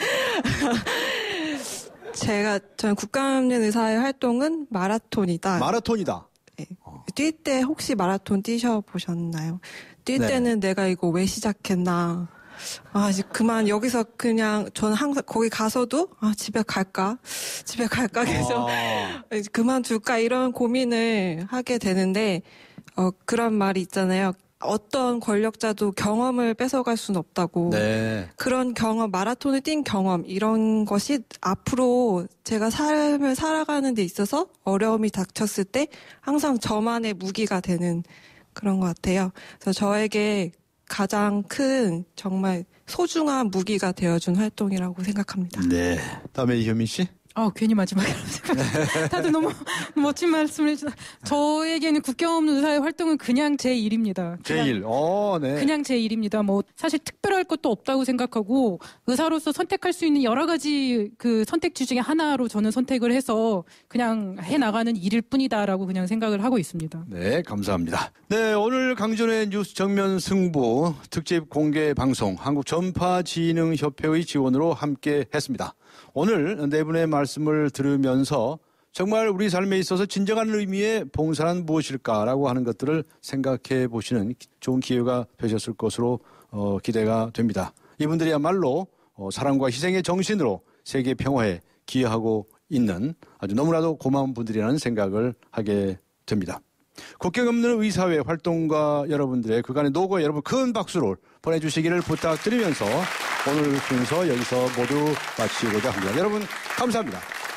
제가 저는 국경 없는 의사회 활동은 마라톤이다. 마라톤이다. 네. 뛸 때 혹시 마라톤 뛰셔보셨나요? 뛸 네. 때는 내가 이거 왜 시작했나. 아, 이제 그만 여기서 그냥 저는 항상 거기 가서도 아, 집에 갈까? 집에 갈까? 그래서 아. 그만둘까? 이런 고민을 하게 되는데 어, 그런 말이 있잖아요. 어떤 권력자도 경험을 뺏어갈 수는 없다고. 네. 그런 경험, 마라톤을 뛴 경험 이런 것이 앞으로 제가 삶을 살아가는 데 있어서 어려움이 닥쳤을 때 항상 저만의 무기가 되는 그런 것 같아요. 그래서 저에게 가장 큰 정말 소중한 무기가 되어준 활동이라고 생각합니다. 네. 다음에 이현민 씨? 아, 괜히 마지막에 다들 너무 멋진 말씀을 해주셔서 저에게는 국경 없는 의사회 활동은 그냥 제 일입니다. 제 일. 어, 네. 그냥 제 일입니다. 뭐 사실 특별할 것도 없다고 생각하고 의사로서 선택할 수 있는 여러 가지 그 선택지 중에 하나로 저는 선택을 해서 그냥 해 나가는 일일 뿐이다라고 그냥 생각을 하고 있습니다. 네, 감사합니다. 네, 오늘 강준의 뉴스 정면 승부 특집 공개 방송 한국전파진흥협회의 지원으로 함께 했습니다. 오늘 네 분의 말씀을 들으면서 정말 우리 삶에 있어서 진정한 의미의 봉사란 무엇일까라고 하는 것들을 생각해 보시는 좋은 기회가 되셨을 것으로 어, 기대가 됩니다. 이분들이야말로 어, 사랑과 희생의 정신으로 세계 평화에 기여하고 있는 아주 너무나도 고마운 분들이라는 생각을 하게 됩니다. 국경 없는 의사회 활동가 여러분들의 그간의 노고에 여러분 큰 박수를 보내주시기를 부탁드리면서 오늘 순서 여기서 모두 마치고자 합니다. 여러분 감사합니다.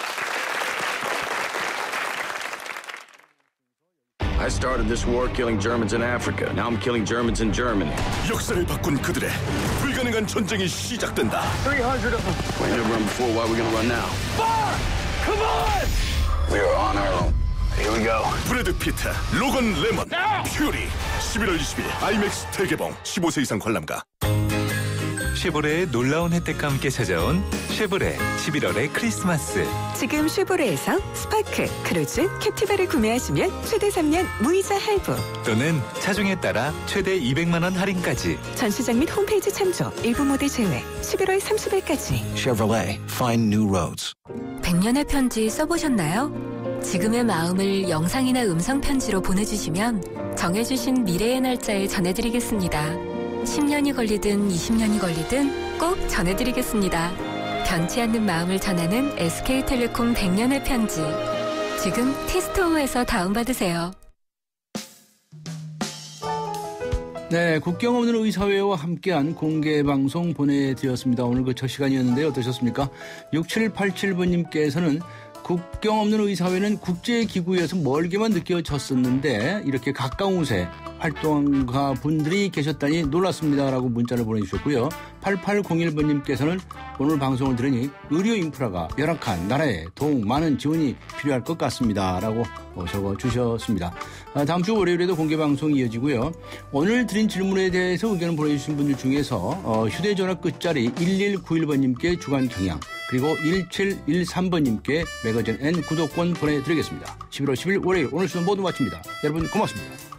I started this war killing Germans in Africa. Now I'm killing Germans in Germany. 역사를 바꾼 그들의 불가능한 전쟁이 시작된다. three hundred of them. We never run before. Why are we going to run now? Fire! Come on! We are on our own. Here we go. 브래드 피트, 로건 레먼, 퓨리. 십일월 이십일 아이맥스 대개봉. 십오 세 이상 관람가. 쉐보레의 놀라운 혜택과 함께 찾아온 쉐보레 십일월의 크리스마스. 지금 쉐보레에서 스파크, 크루즈, 캡티바를 구매하시면 최대 삼 년 무이자 할부 또는 차종에 따라 최대 이백만 원 할인까지. 전시장 및 홈페이지 참조, 일부 모델 제외 십일월 삼십일까지. Chevrolet, find new roads. 백년의 편지 써보셨나요? 지금의 마음을 영상이나 음성 편지로 보내주시면 정해주신 미래의 날짜에 전해드리겠습니다. 십 년이 걸리든 이십 년이 걸리든 꼭 전해드리겠습니다. 변치 않는 마음을 전하는 에스케이텔레콤 백년의 편지. 지금 티스토어에서 다운받으세요. 네, 국경 없는 의사회와 함께한 공개방송 보내드렸습니다. 오늘 그 첫 시간이었는데 어떠셨습니까? 육칠팔칠 번님께서는 국경 없는 의사회는 국제기구에서 멀게만 느껴졌었는데 이렇게 가까운 곳에 활동가 분들이 계셨다니 놀랐습니다라고 문자를 보내주셨고요. 팔팔공일 번님께서는 오늘 방송을 들으니 의료 인프라가 열악한 나라에 더욱 많은 지원이 필요할 것 같습니다라고 적어주셨습니다. 다음 주 월요일에도 공개방송이 이어지고요. 오늘 드린 질문에 대해서 의견을 보내주신 분들 중에서 휴대전화 끝자리 일일구일 번님께 주간 경향, 그리고 일칠일삼 번님께 매거진 N 구독권 보내드리겠습니다. 십일월 십일 월요일 오늘 수는 모두 마칩니다. 여러분 고맙습니다.